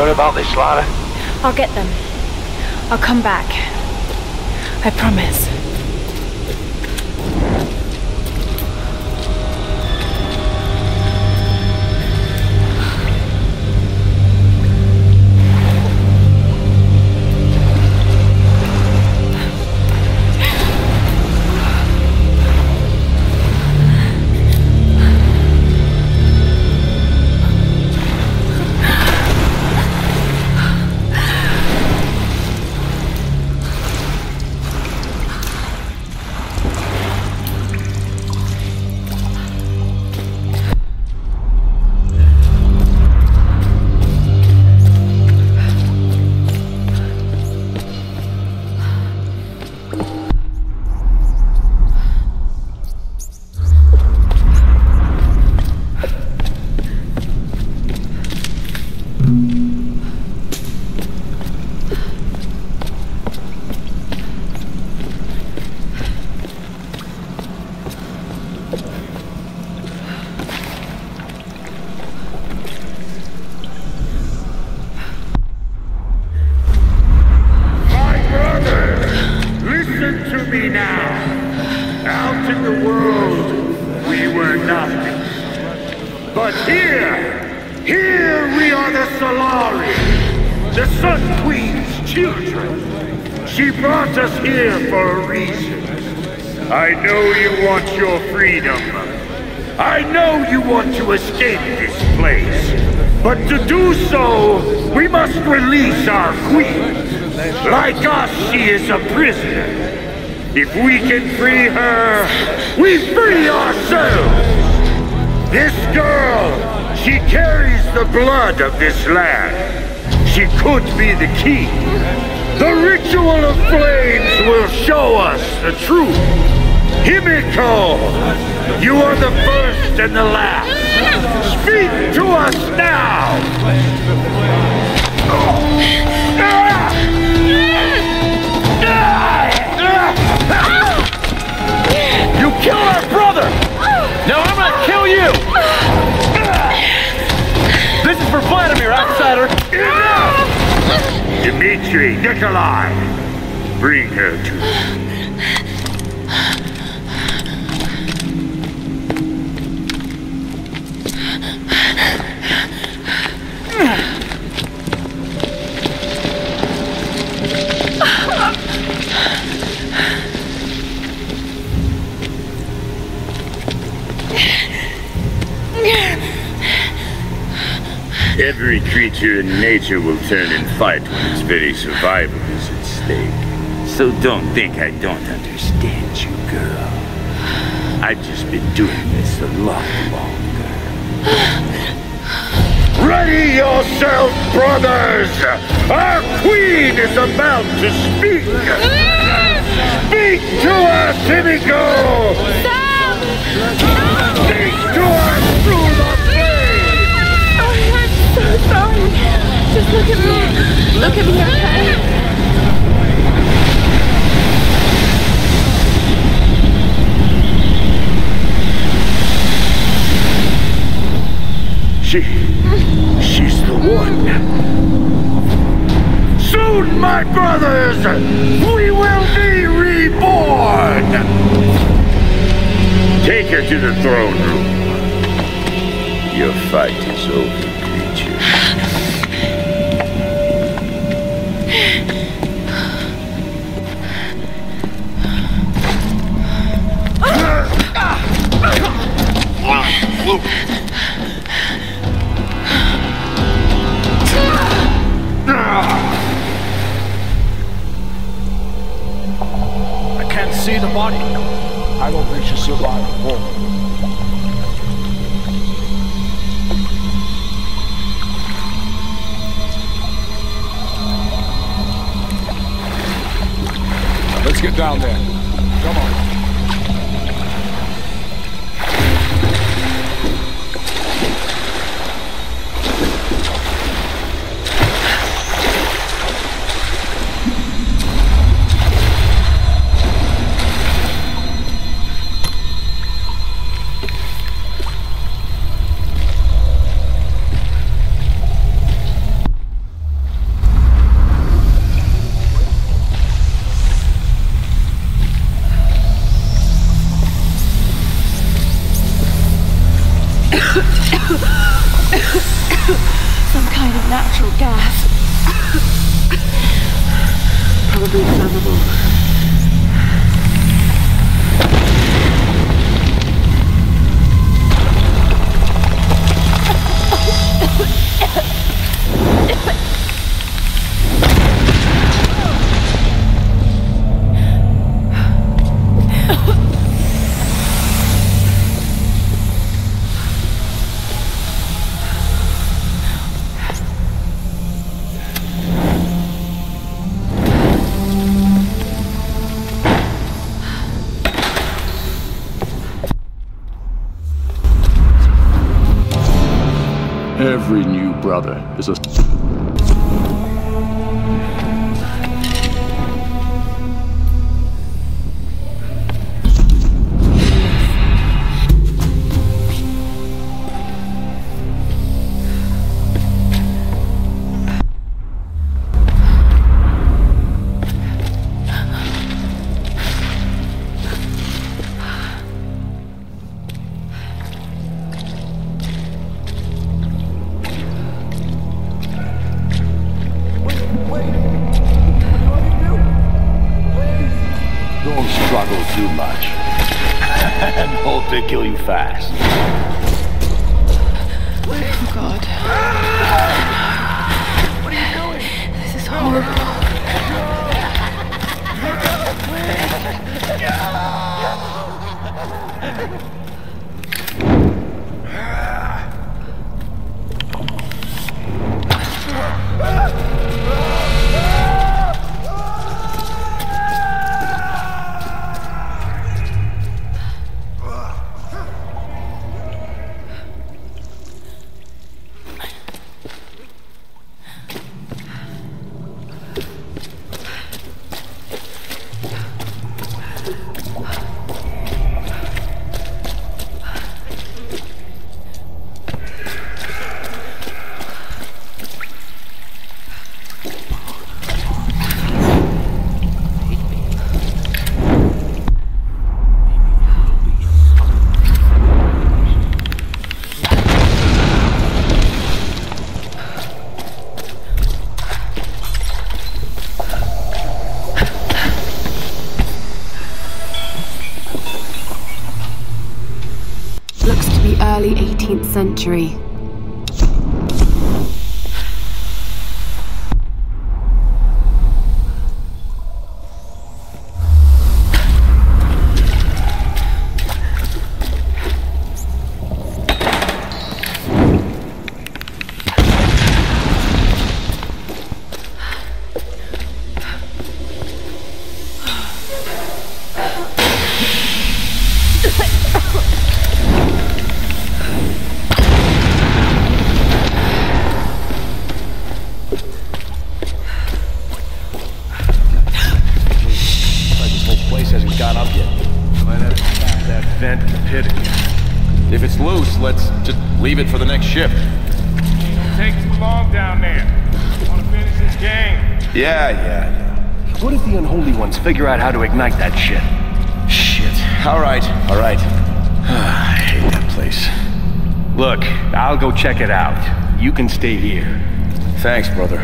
sure about this, Lara? I'll get them. I'll come back. I promise. But to do so, we must release our queen. Like us, she is a prisoner. If we can free her, we free ourselves. This girl, she carries the blood of this land. She could be the key. The ritual of flames will show us the truth. Himiko, you are the first and the last. Speak to us now! You killed our brother! Now I'm gonna kill you! This is for Vladimir, outsider! Enough! Dmitri, Nikolai, bring her to me. Every creature in nature will turn and fight when its very survival is at stake. So don't think I don't understand you, girl. I've just been doing this a lot longer. Ready yourself, brothers! Our queen is about to speak! Speak to us, Himiko! Speak to us through the flame! Oh, I'm so sorry. Just look at me. Look at me, okay? She's the one. Soon, my brothers, we will be reborn! Take her to the throne room. Your fight is over, creature. I can't see the body. I don't think she'll survive. Let's get down there. Come on. Natural gas. Probably flammable. Every new brother is a... Too much. And hope they kill you fast. Oh God. What are you doing? This is horrible. Early 18th century. If it's loose, let's just leave it for the next ship. It'll take too long down there. Want to finish this game? Yeah. What if the unholy ones figure out how to ignite that shit? Shit. All right. I hate that place. Look, I'll go check it out. You can stay here. Thanks, brother.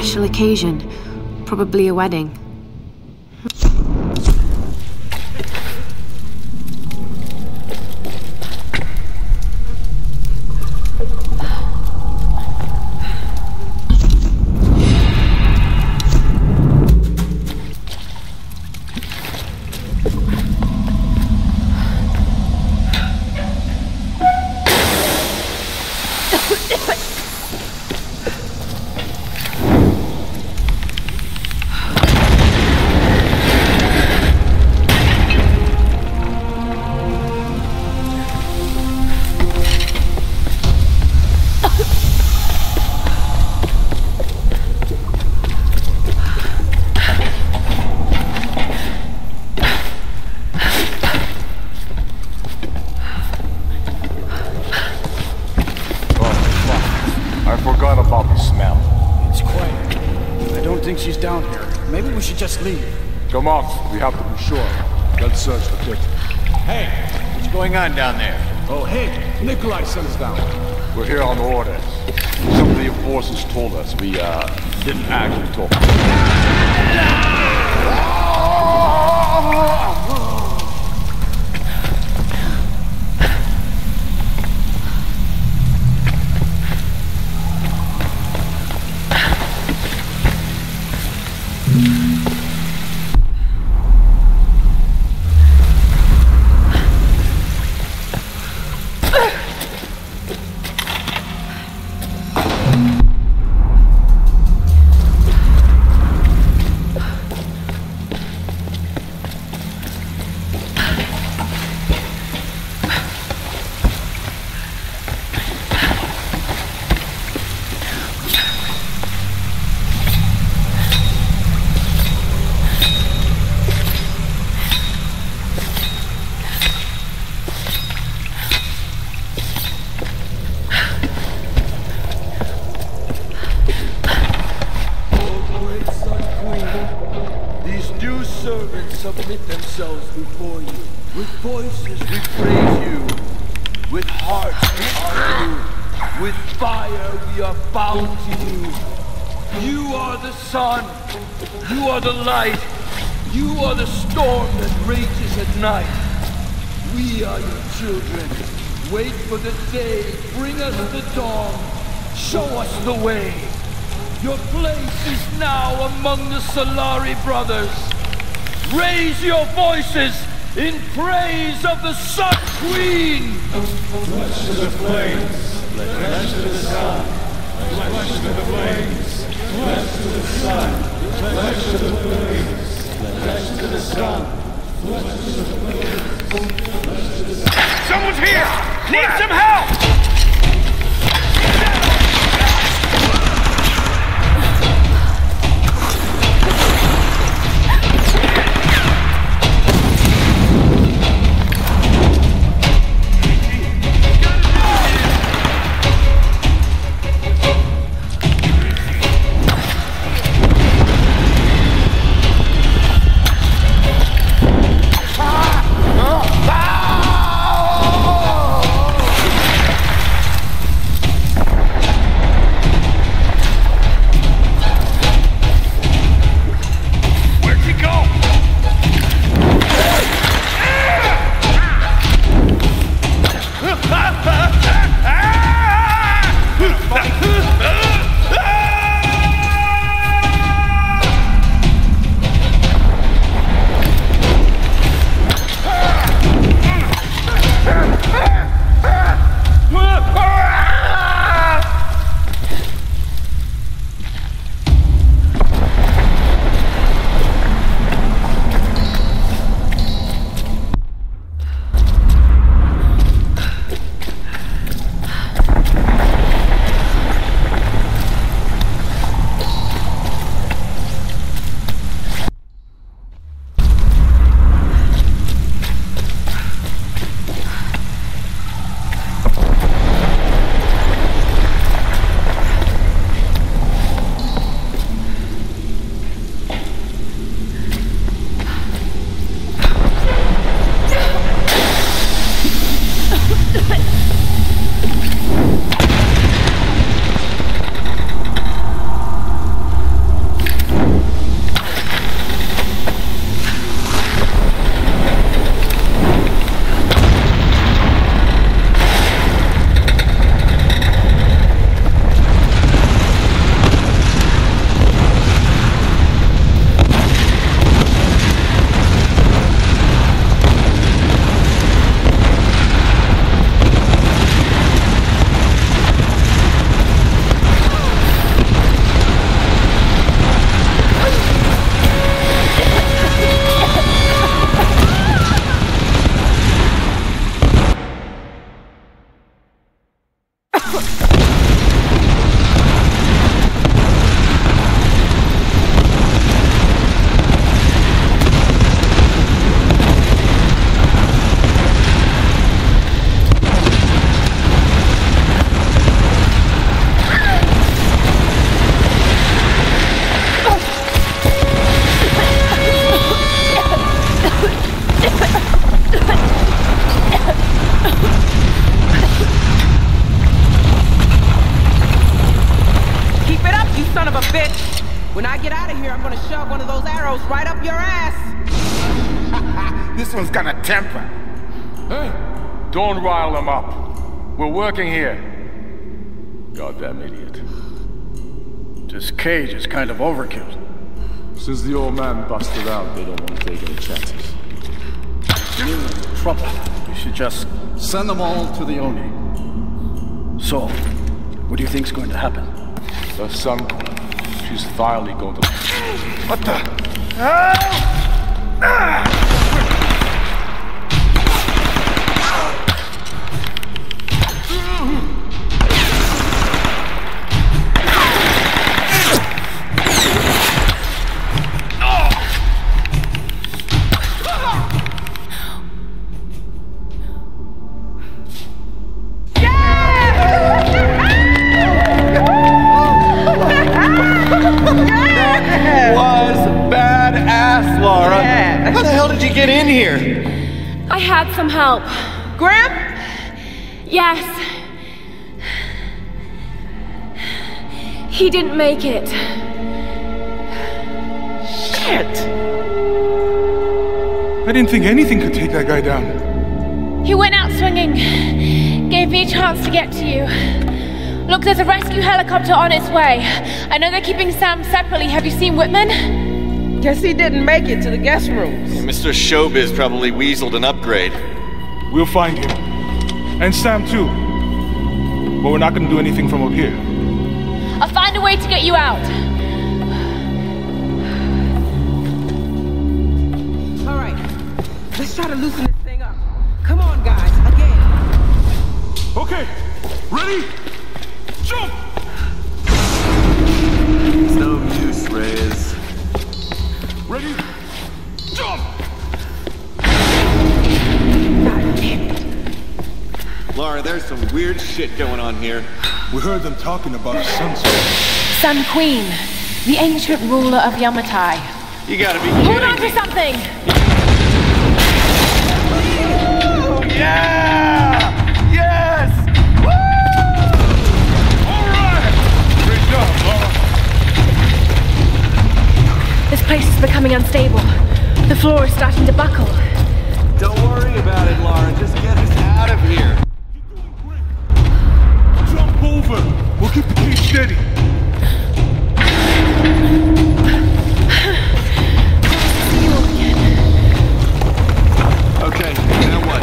special occasion. Probably a wedding. Just leave. Come on, we have to be sure. Let's search the pit. Hey, what's going on down there? Oh, hey, Nikolai sent us down. We're here on orders. Some of the enforcers told us we, didn't actually talk. Submit themselves before you. With voices we praise you. With hearts we honor you. With fire we are bound to you. You are the sun. You are the light. You are the storm that rages at night. We are your children. Wait for the day. Bring us the dawn. Show us the way. Your place is now among the Solari brothers. Raise your voices in praise of the Sun Queen! Flesh to the flames, flesh to the sun, flesh to the flames, flesh to the sun, flesh to the flames, flesh to the sun, flesh to the flames, flesh to the sun. Someone's here! Need some help! of here, I'm gonna shove one of those arrows right up your ass! This one's got a temper. Hey, don't rile them up. We're working here. Goddamn idiot. This cage is kind of overkill. Since the old man busted out, they don't want to take any chances. Trouble. We should just send them all to the Oni. So, what do you think's going to happen? The Sun Queen. She's finally going to... What the? Lara. Yeah. How the hell did you get in here? I had some help. Grip? Yes. He didn't make it. Shit. I didn't think anything could take that guy down. He went out swinging. Gave me a chance to get to you. Look, there's a rescue helicopter on its way. I know they're keeping Sam separately. Have you seen Whitman? Guess he didn't make it to the guest rooms. Yeah, Mr. Showbiz probably weaseled an upgrade. We'll find him. And Sam too. But we're not gonna do anything from up here. I'll find a way to get you out. Alright, let's try to loosen this thing up. Come on, guys, again. Okay, ready? Jump! It's no use, Reyes. Ready? Jump! God damn it. Lara, there's some weird shit going on here. We heard them talking about a sunset. Sun Queen, the ancient ruler of Yamatai. You gotta be Hold on to something! Oh, yeah! Yes! Woo! All right! Great job, Lara. This place is becoming unstable. The floor is starting to buckle. Don't worry about it, Lara. Just get us out of here. You're doing great. Jump over. We'll keep the cage steady. See you again. Okay, now what?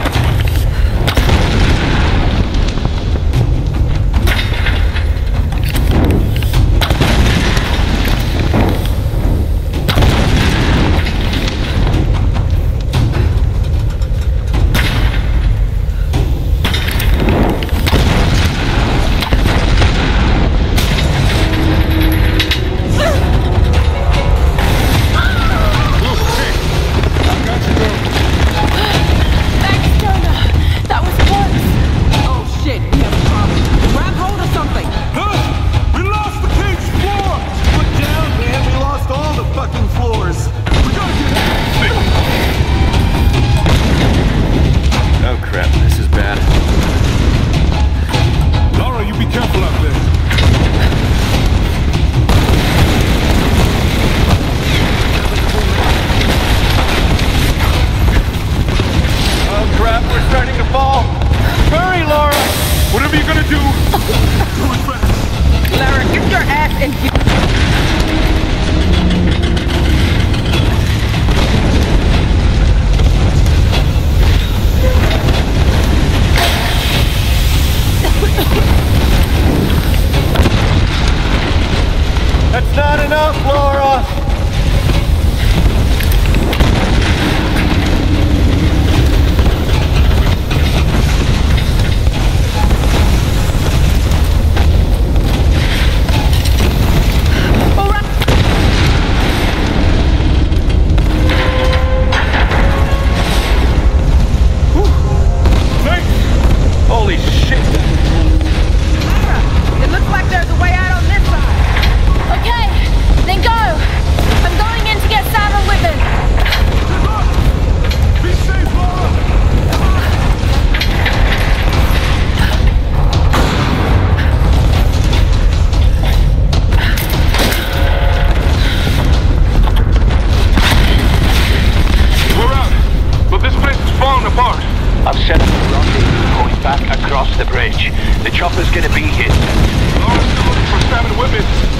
the bridge. The chopper's gonna be hit. Lara's still looking for Sam and weapons.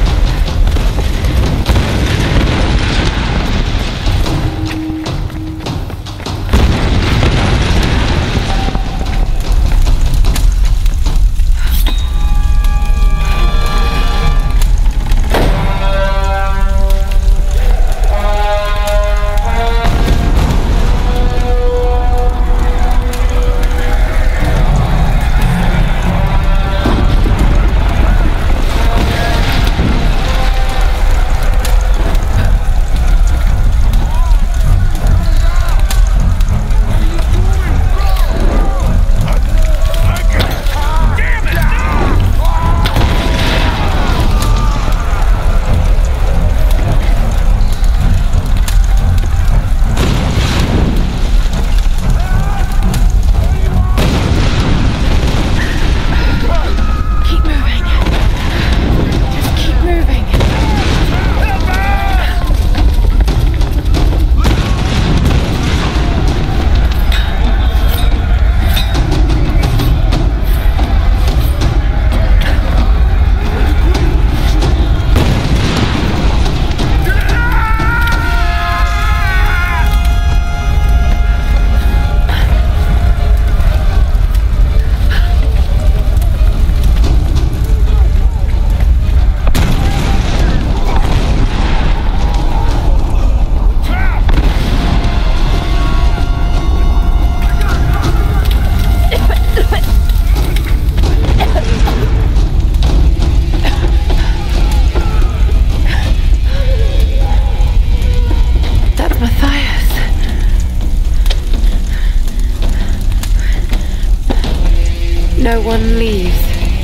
No one leaves.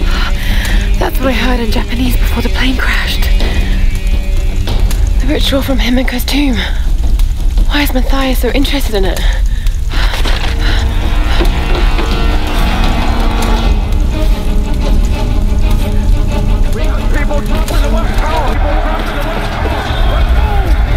That's what I heard in Japanese before the plane crashed. The ritual from Himiko's tomb. Why is Matthias so interested in it? People drop in the left tower! People drop in the left tower! Let's go!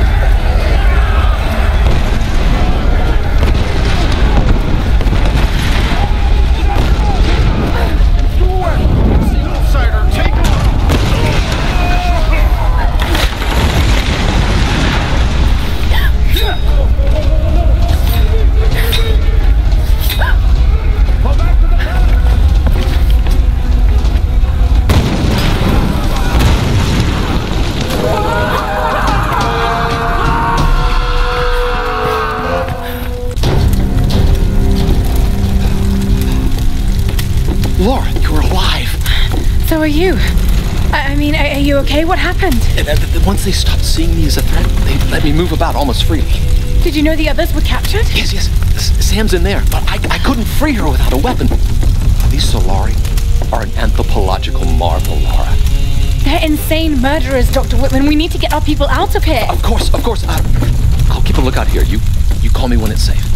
Lara, you're alive. So are you. I mean, are you okay? What happened? Once they stopped seeing me as a threat, they let me move about almost freely. Did you know the others were captured? Yes. Sam's in there, but I couldn't free her without a weapon. These Solari are an anthropological marvel, Lara. They're insane murderers, Dr. Whitman. We need to get our people out of here. Of course. I'll keep a lookout here. You call me when it's safe.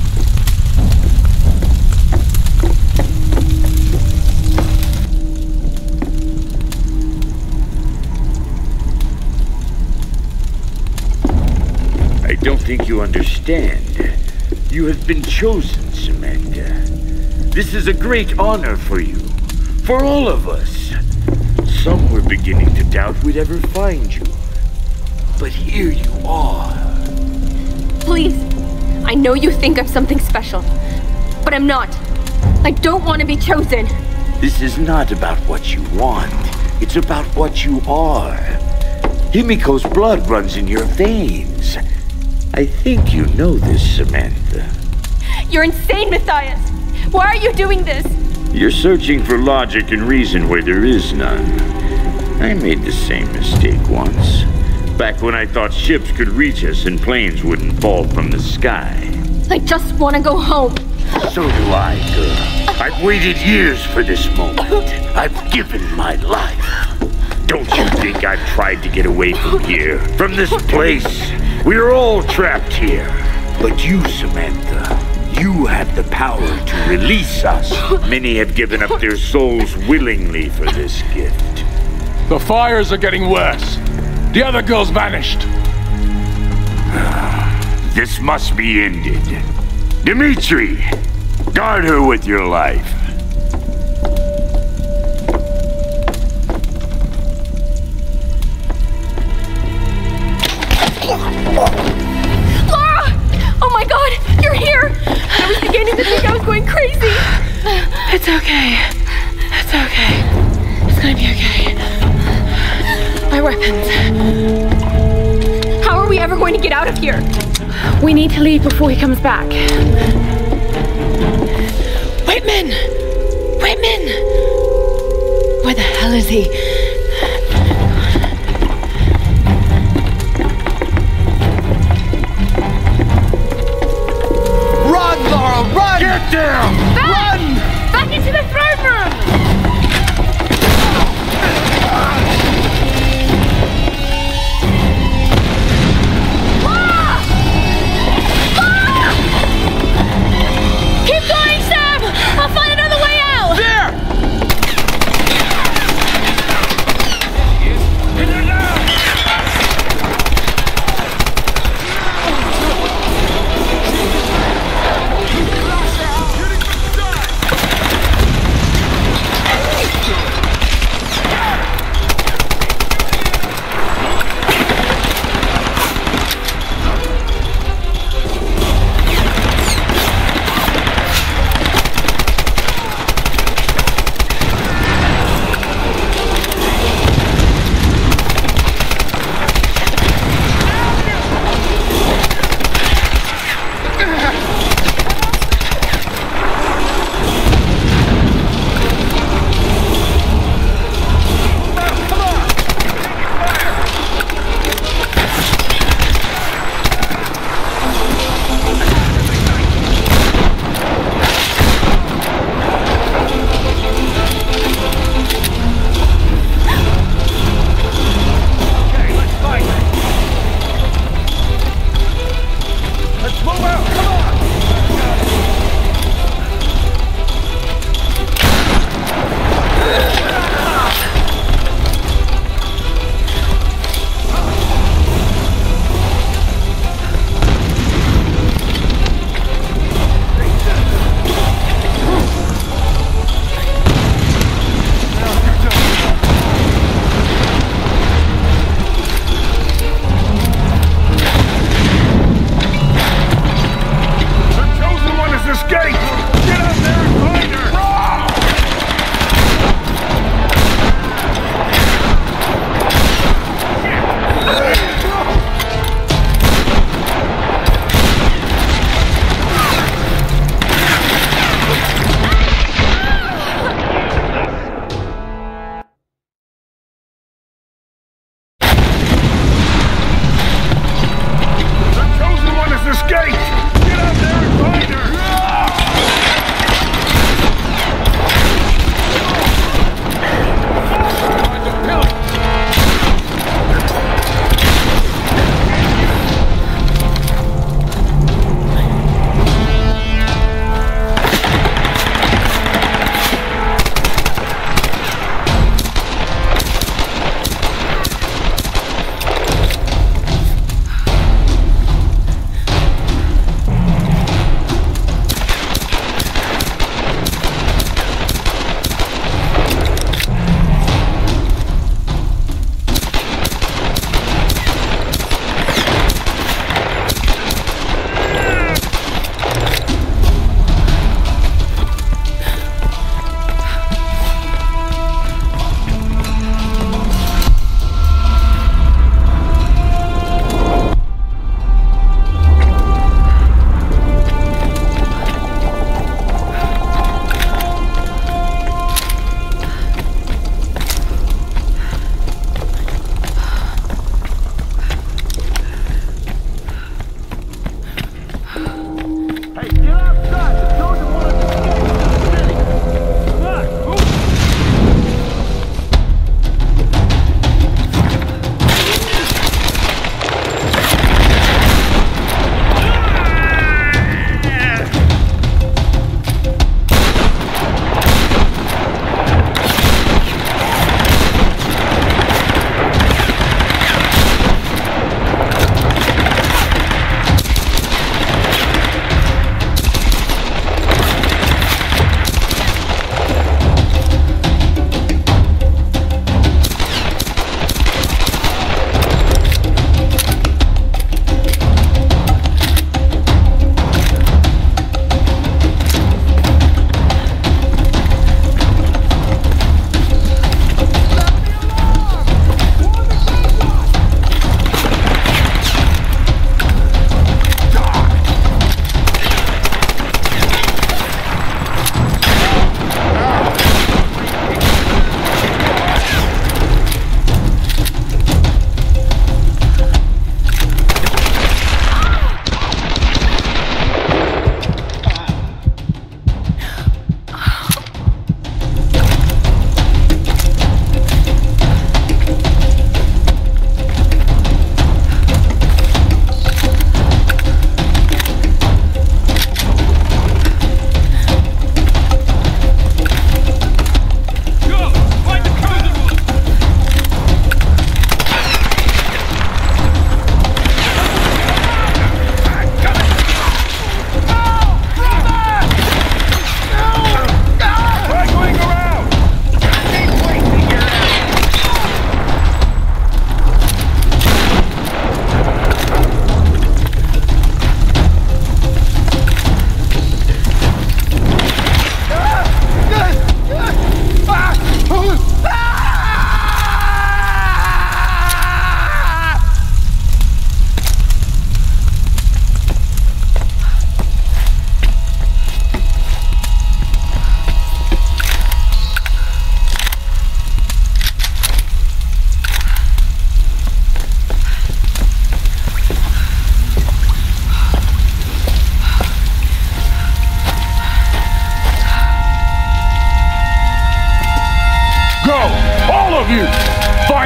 I don't think you understand. You have been chosen, Samantha. This is a great honor for you. For all of us. Some were beginning to doubt we'd ever find you. But here you are. Please. I know you think I'm something special. But I'm not. I don't want to be chosen. This is not about what you want. It's about what you are. Himiko's blood runs in your veins. I think you know this, Samantha. You're insane, Matthias. Why are you doing this? You're searching for logic and reason where there is none. I made the same mistake once. Back when I thought ships could reach us and planes wouldn't fall from the sky. I just want to go home. So do I, girl. I've waited years for this moment. I've given my life. Don't you think I've tried to get away from here? From this place? We're all trapped here. But you, Samantha, you have the power to release us. Many have given up their souls willingly for this gift. The fires are getting worse. The other girl's vanished. This must be ended. Dimitri, guard her with your life. Lara! Oh my god, you're here! I was beginning to think I was going crazy. It's okay. It's okay. It's gonna be okay. My weapons. How are we ever going to get out of here? We need to leave before he comes back. Whitman! Whitman! Where the hell is he? Run, Lara, run! Get down! Run! Back into the throne room! Keep going, Sam! I'll find another way out! There!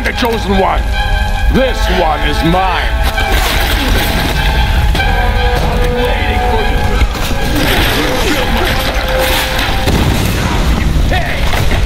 find the chosen one. This one is mine. I've been waiting for you. Hey!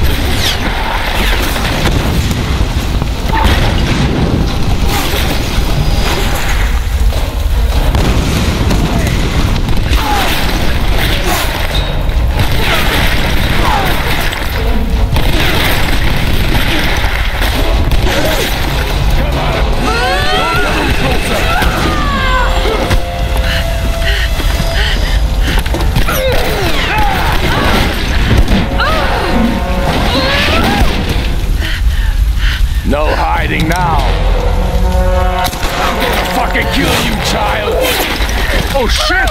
No hiding now. I'm gonna fucking kill you, child. Oh shit!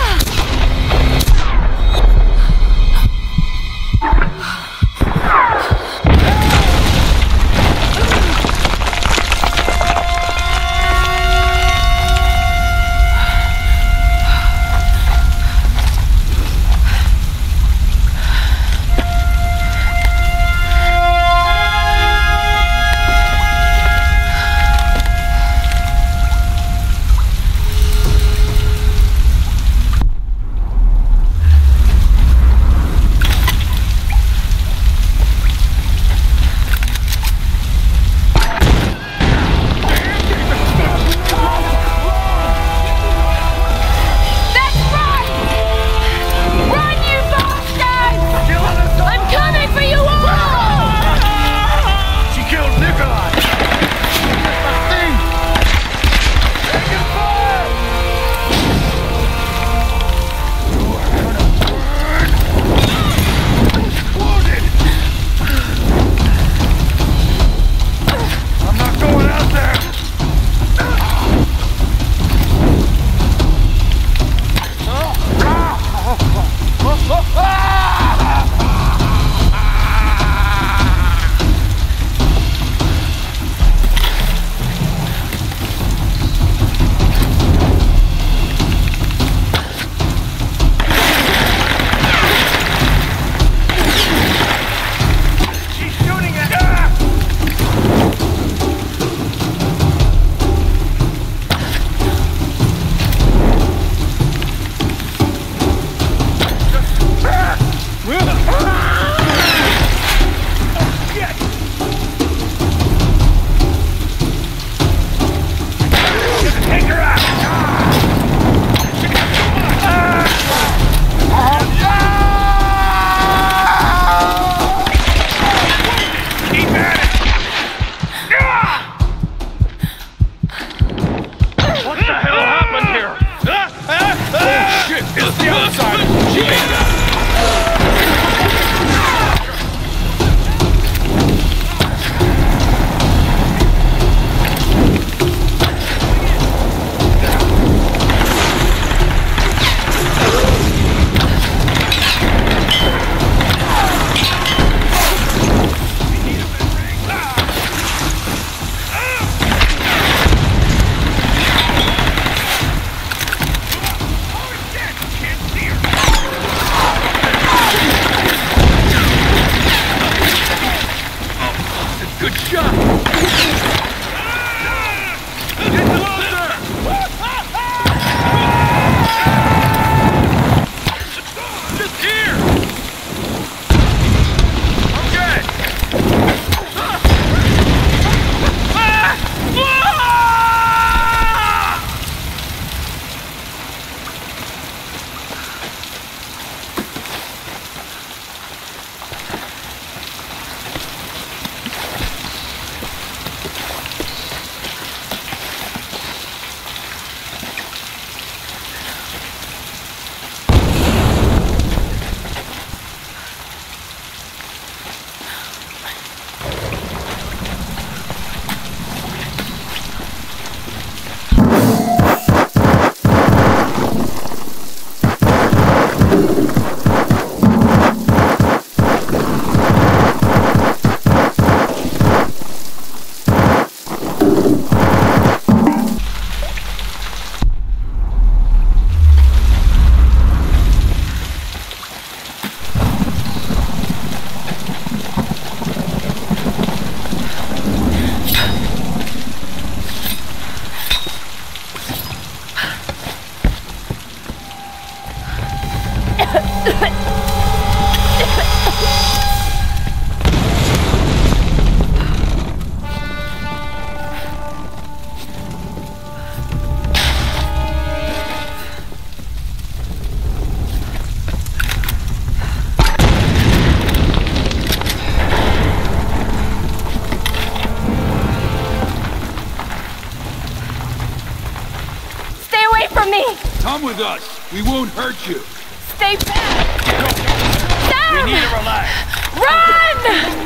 from me! Come with us. We won't hurt you. Stay back! Sam! We need to relax. Run!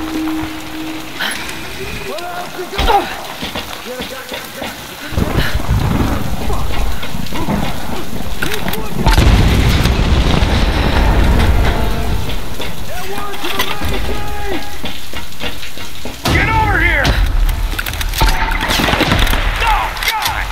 Get over here! Oh, God!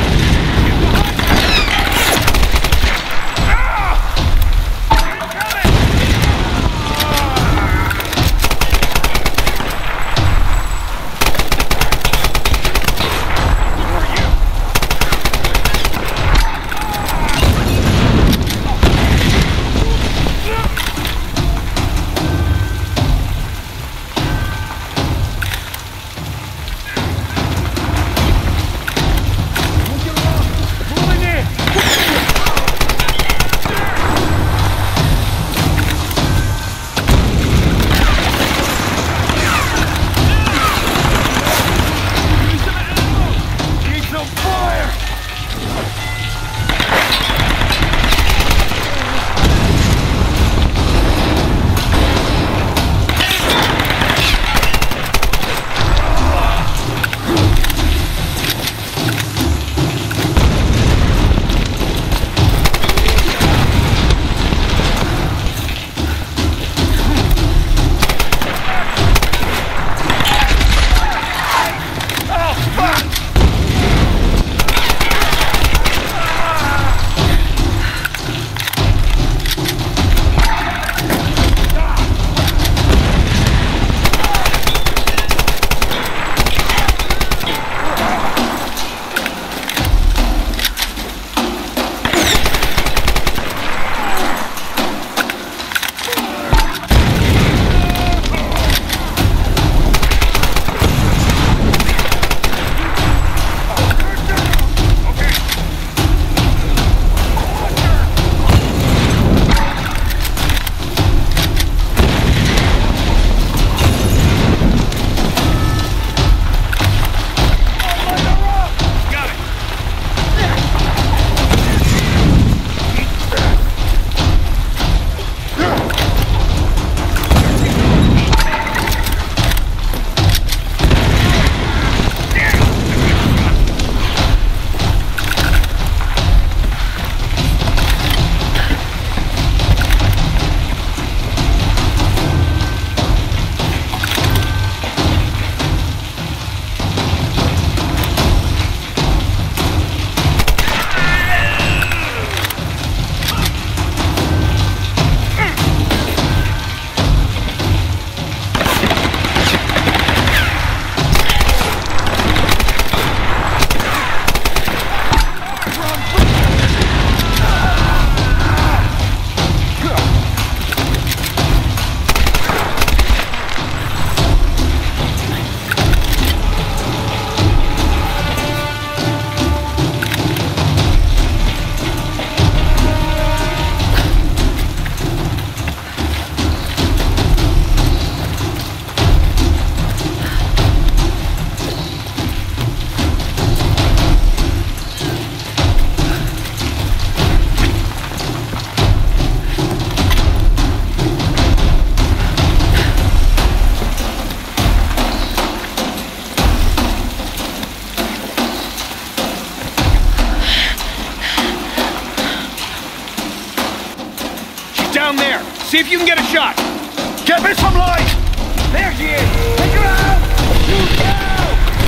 Down there. See if you can get a shot. Get me some light! There she is! Take her out! Shoot now!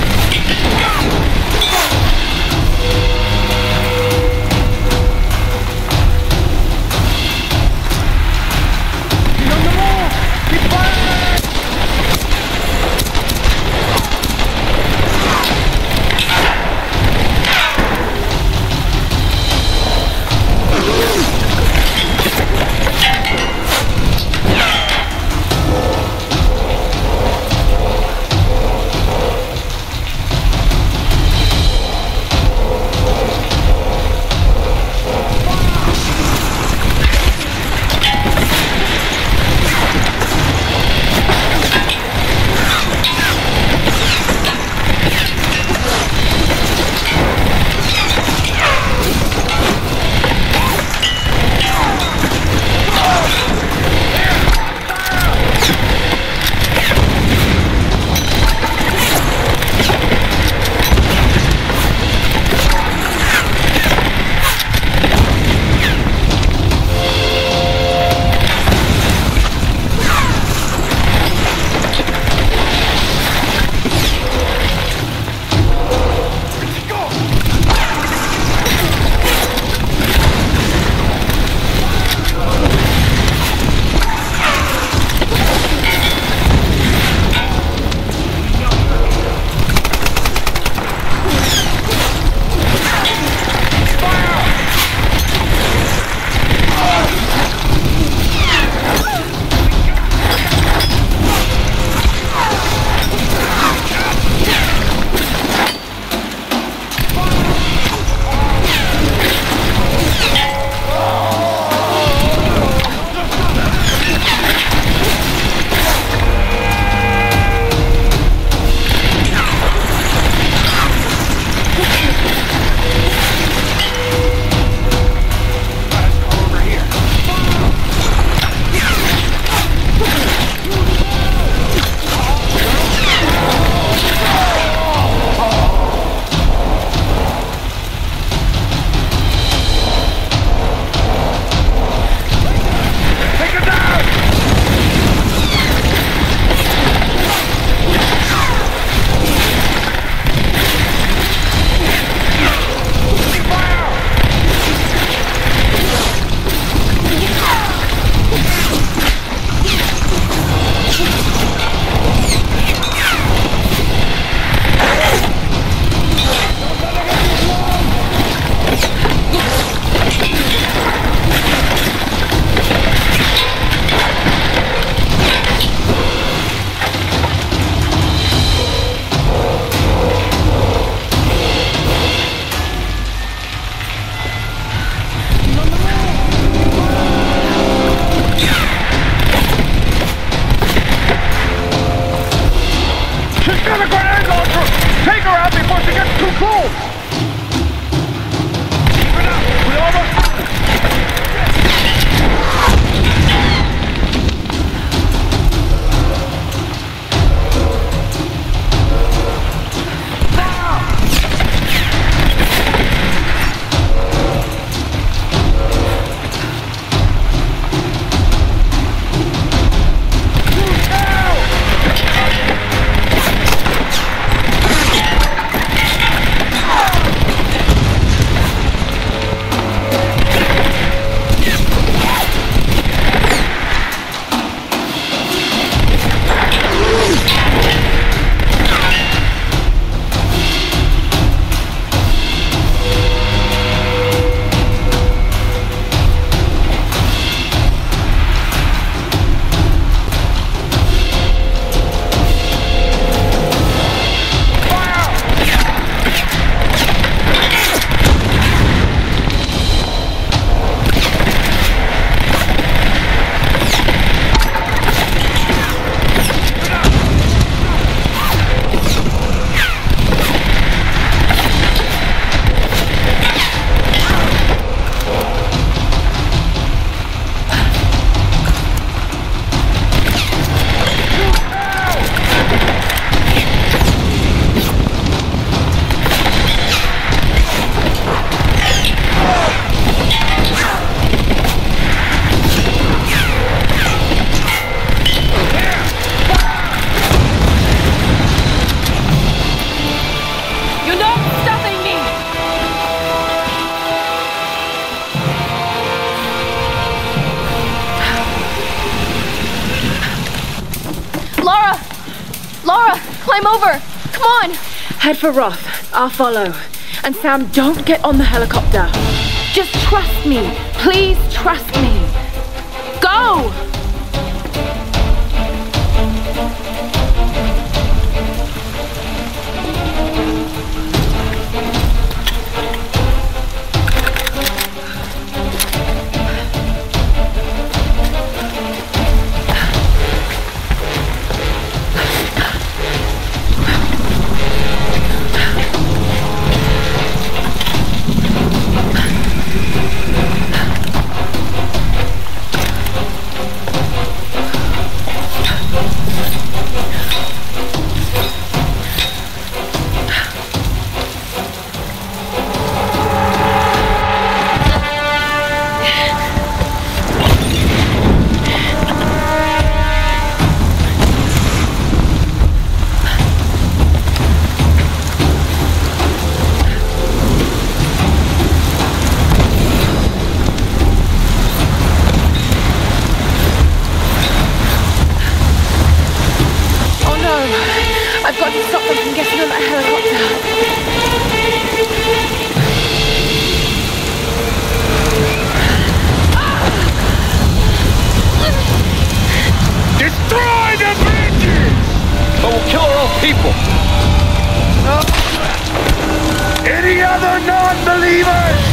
She's on the move! Keep firing! climb over. Come on. Head for Roth. I'll follow. And Sam, don't get on the helicopter. Just trust me. Please trust me. Go! I've got to stop them from getting on that helicopter. Destroy the bridges! But we'll kill our own people. Any other non-believers?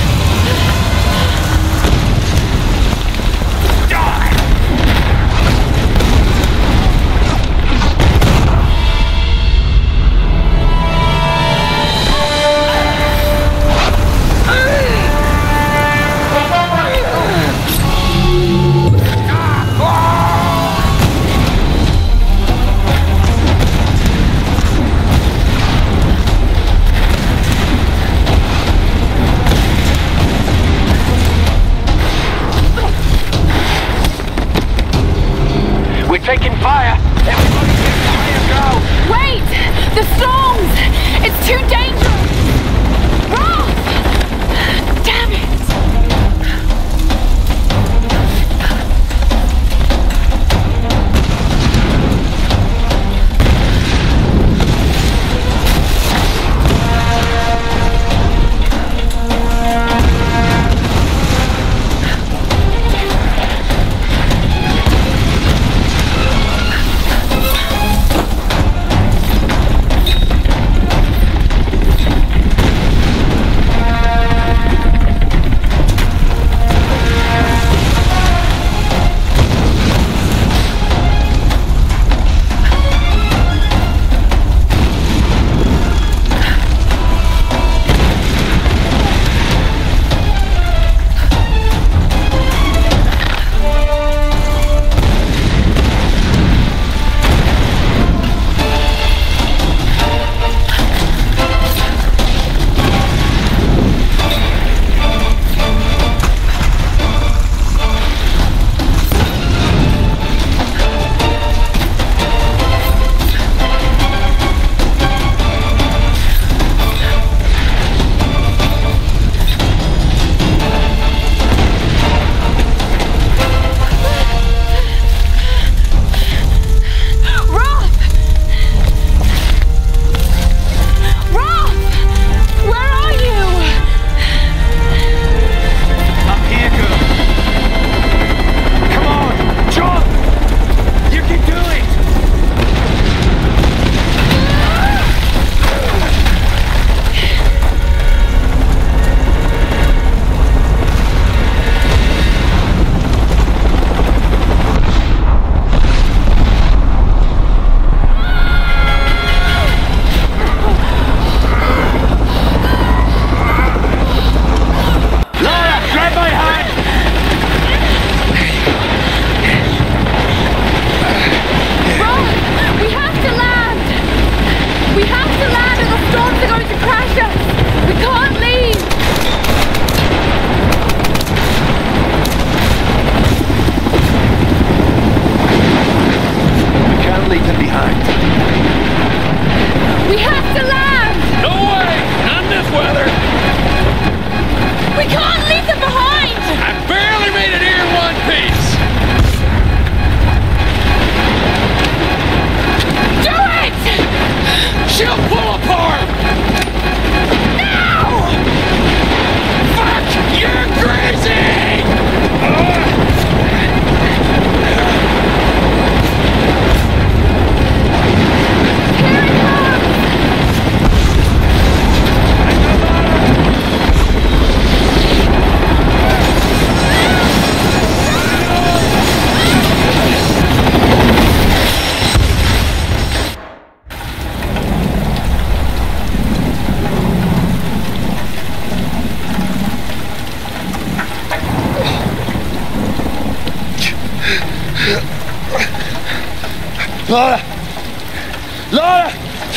Lara! Lara!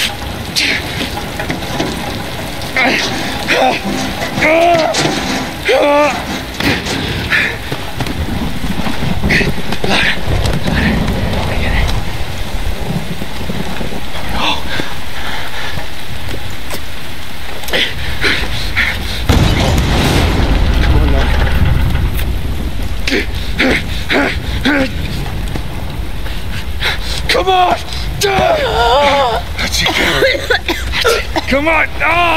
Come on! That's it, come on!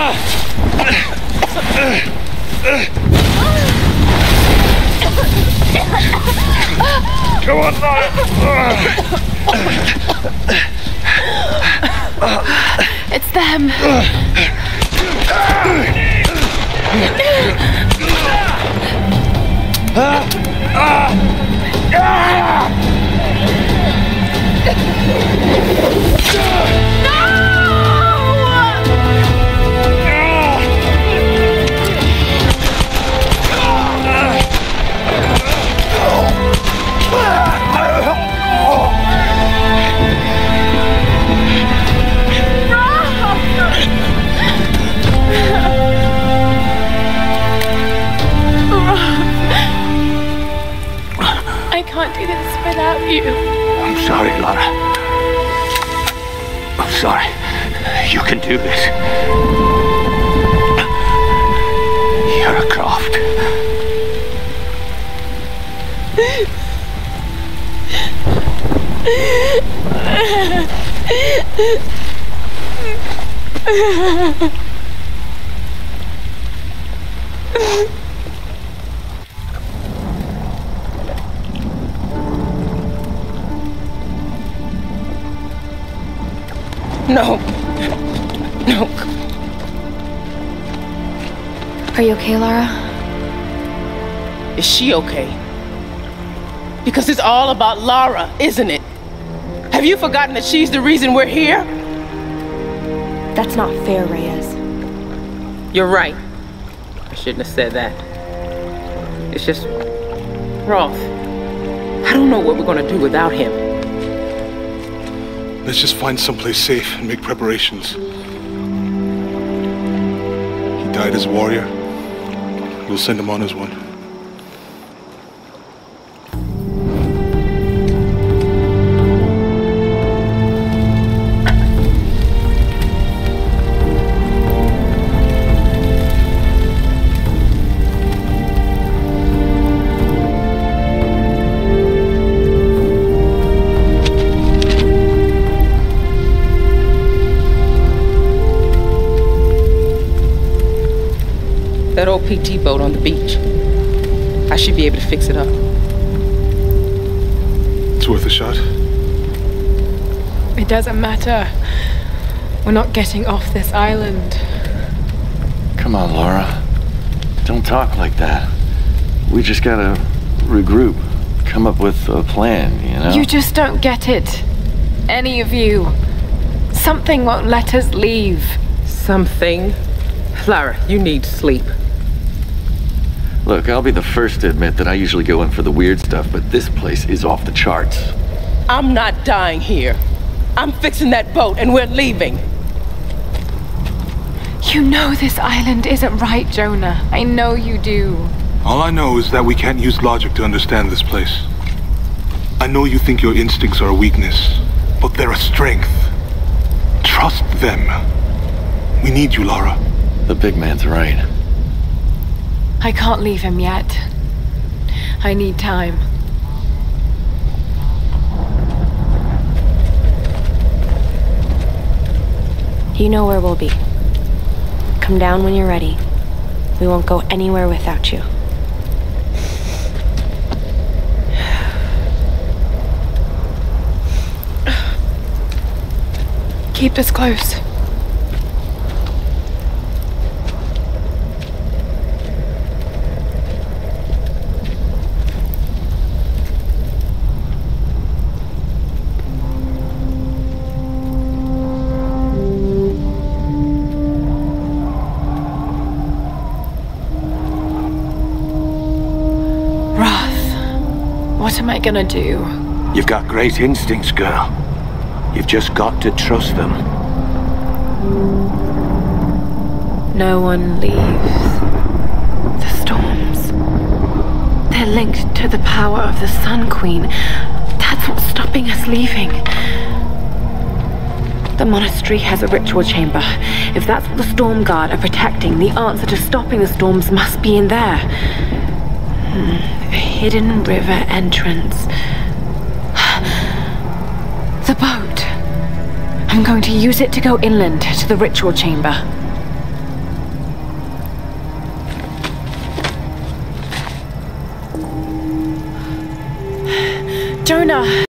Come on, Lara! It's them. I can't do this without you. I'm sorry, Lara. I'm sorry. You can do this. Lara Croft. No. No. Are you okay, Lara? Is she okay? Because it's all about Lara, isn't it? Have you forgotten that she's the reason we're here? That's not fair, Reyes. You're right. I shouldn't have said that. It's just... Roth. I don't know what we're gonna do without him. Let's just find someplace safe and make preparations. He died as a warrior. We'll send him on as one. That old PT boat on the beach. I should be able to fix it up. It's worth a shot. It doesn't matter. We're not getting off this island. Come on, Lara. Don't talk like that. We just gotta regroup. Come up with a plan, you know? You just don't get it. Any of you. Something won't let us leave. Something? Lara, you need sleep. Look, I'll be the first to admit that I usually go in for the weird stuff, but this place is off the charts. I'm not dying here. I'm fixing that boat and we're leaving. You know this island isn't right, Jonah. I know you do. All I know is that we can't use logic to understand this place. I know you think your instincts are a weakness, but they're a strength. Trust them. We need you, Lara. The big man's right. I can't leave him yet. I need time. You know where we'll be. Come down when you're ready. We won't go anywhere without you. Keep this close. What am I gonna do? You've got great instincts, girl. You've just got to trust them. No one leaves. The storms. They're linked to the power of the Sun Queen. That's what's stopping us leaving. The monastery has a ritual chamber. If that's what the Storm Guard are protecting, the answer to stopping the storms must be in there. A hidden river entrance. The boat. I'm going to use it to go inland to the ritual chamber. Jonah!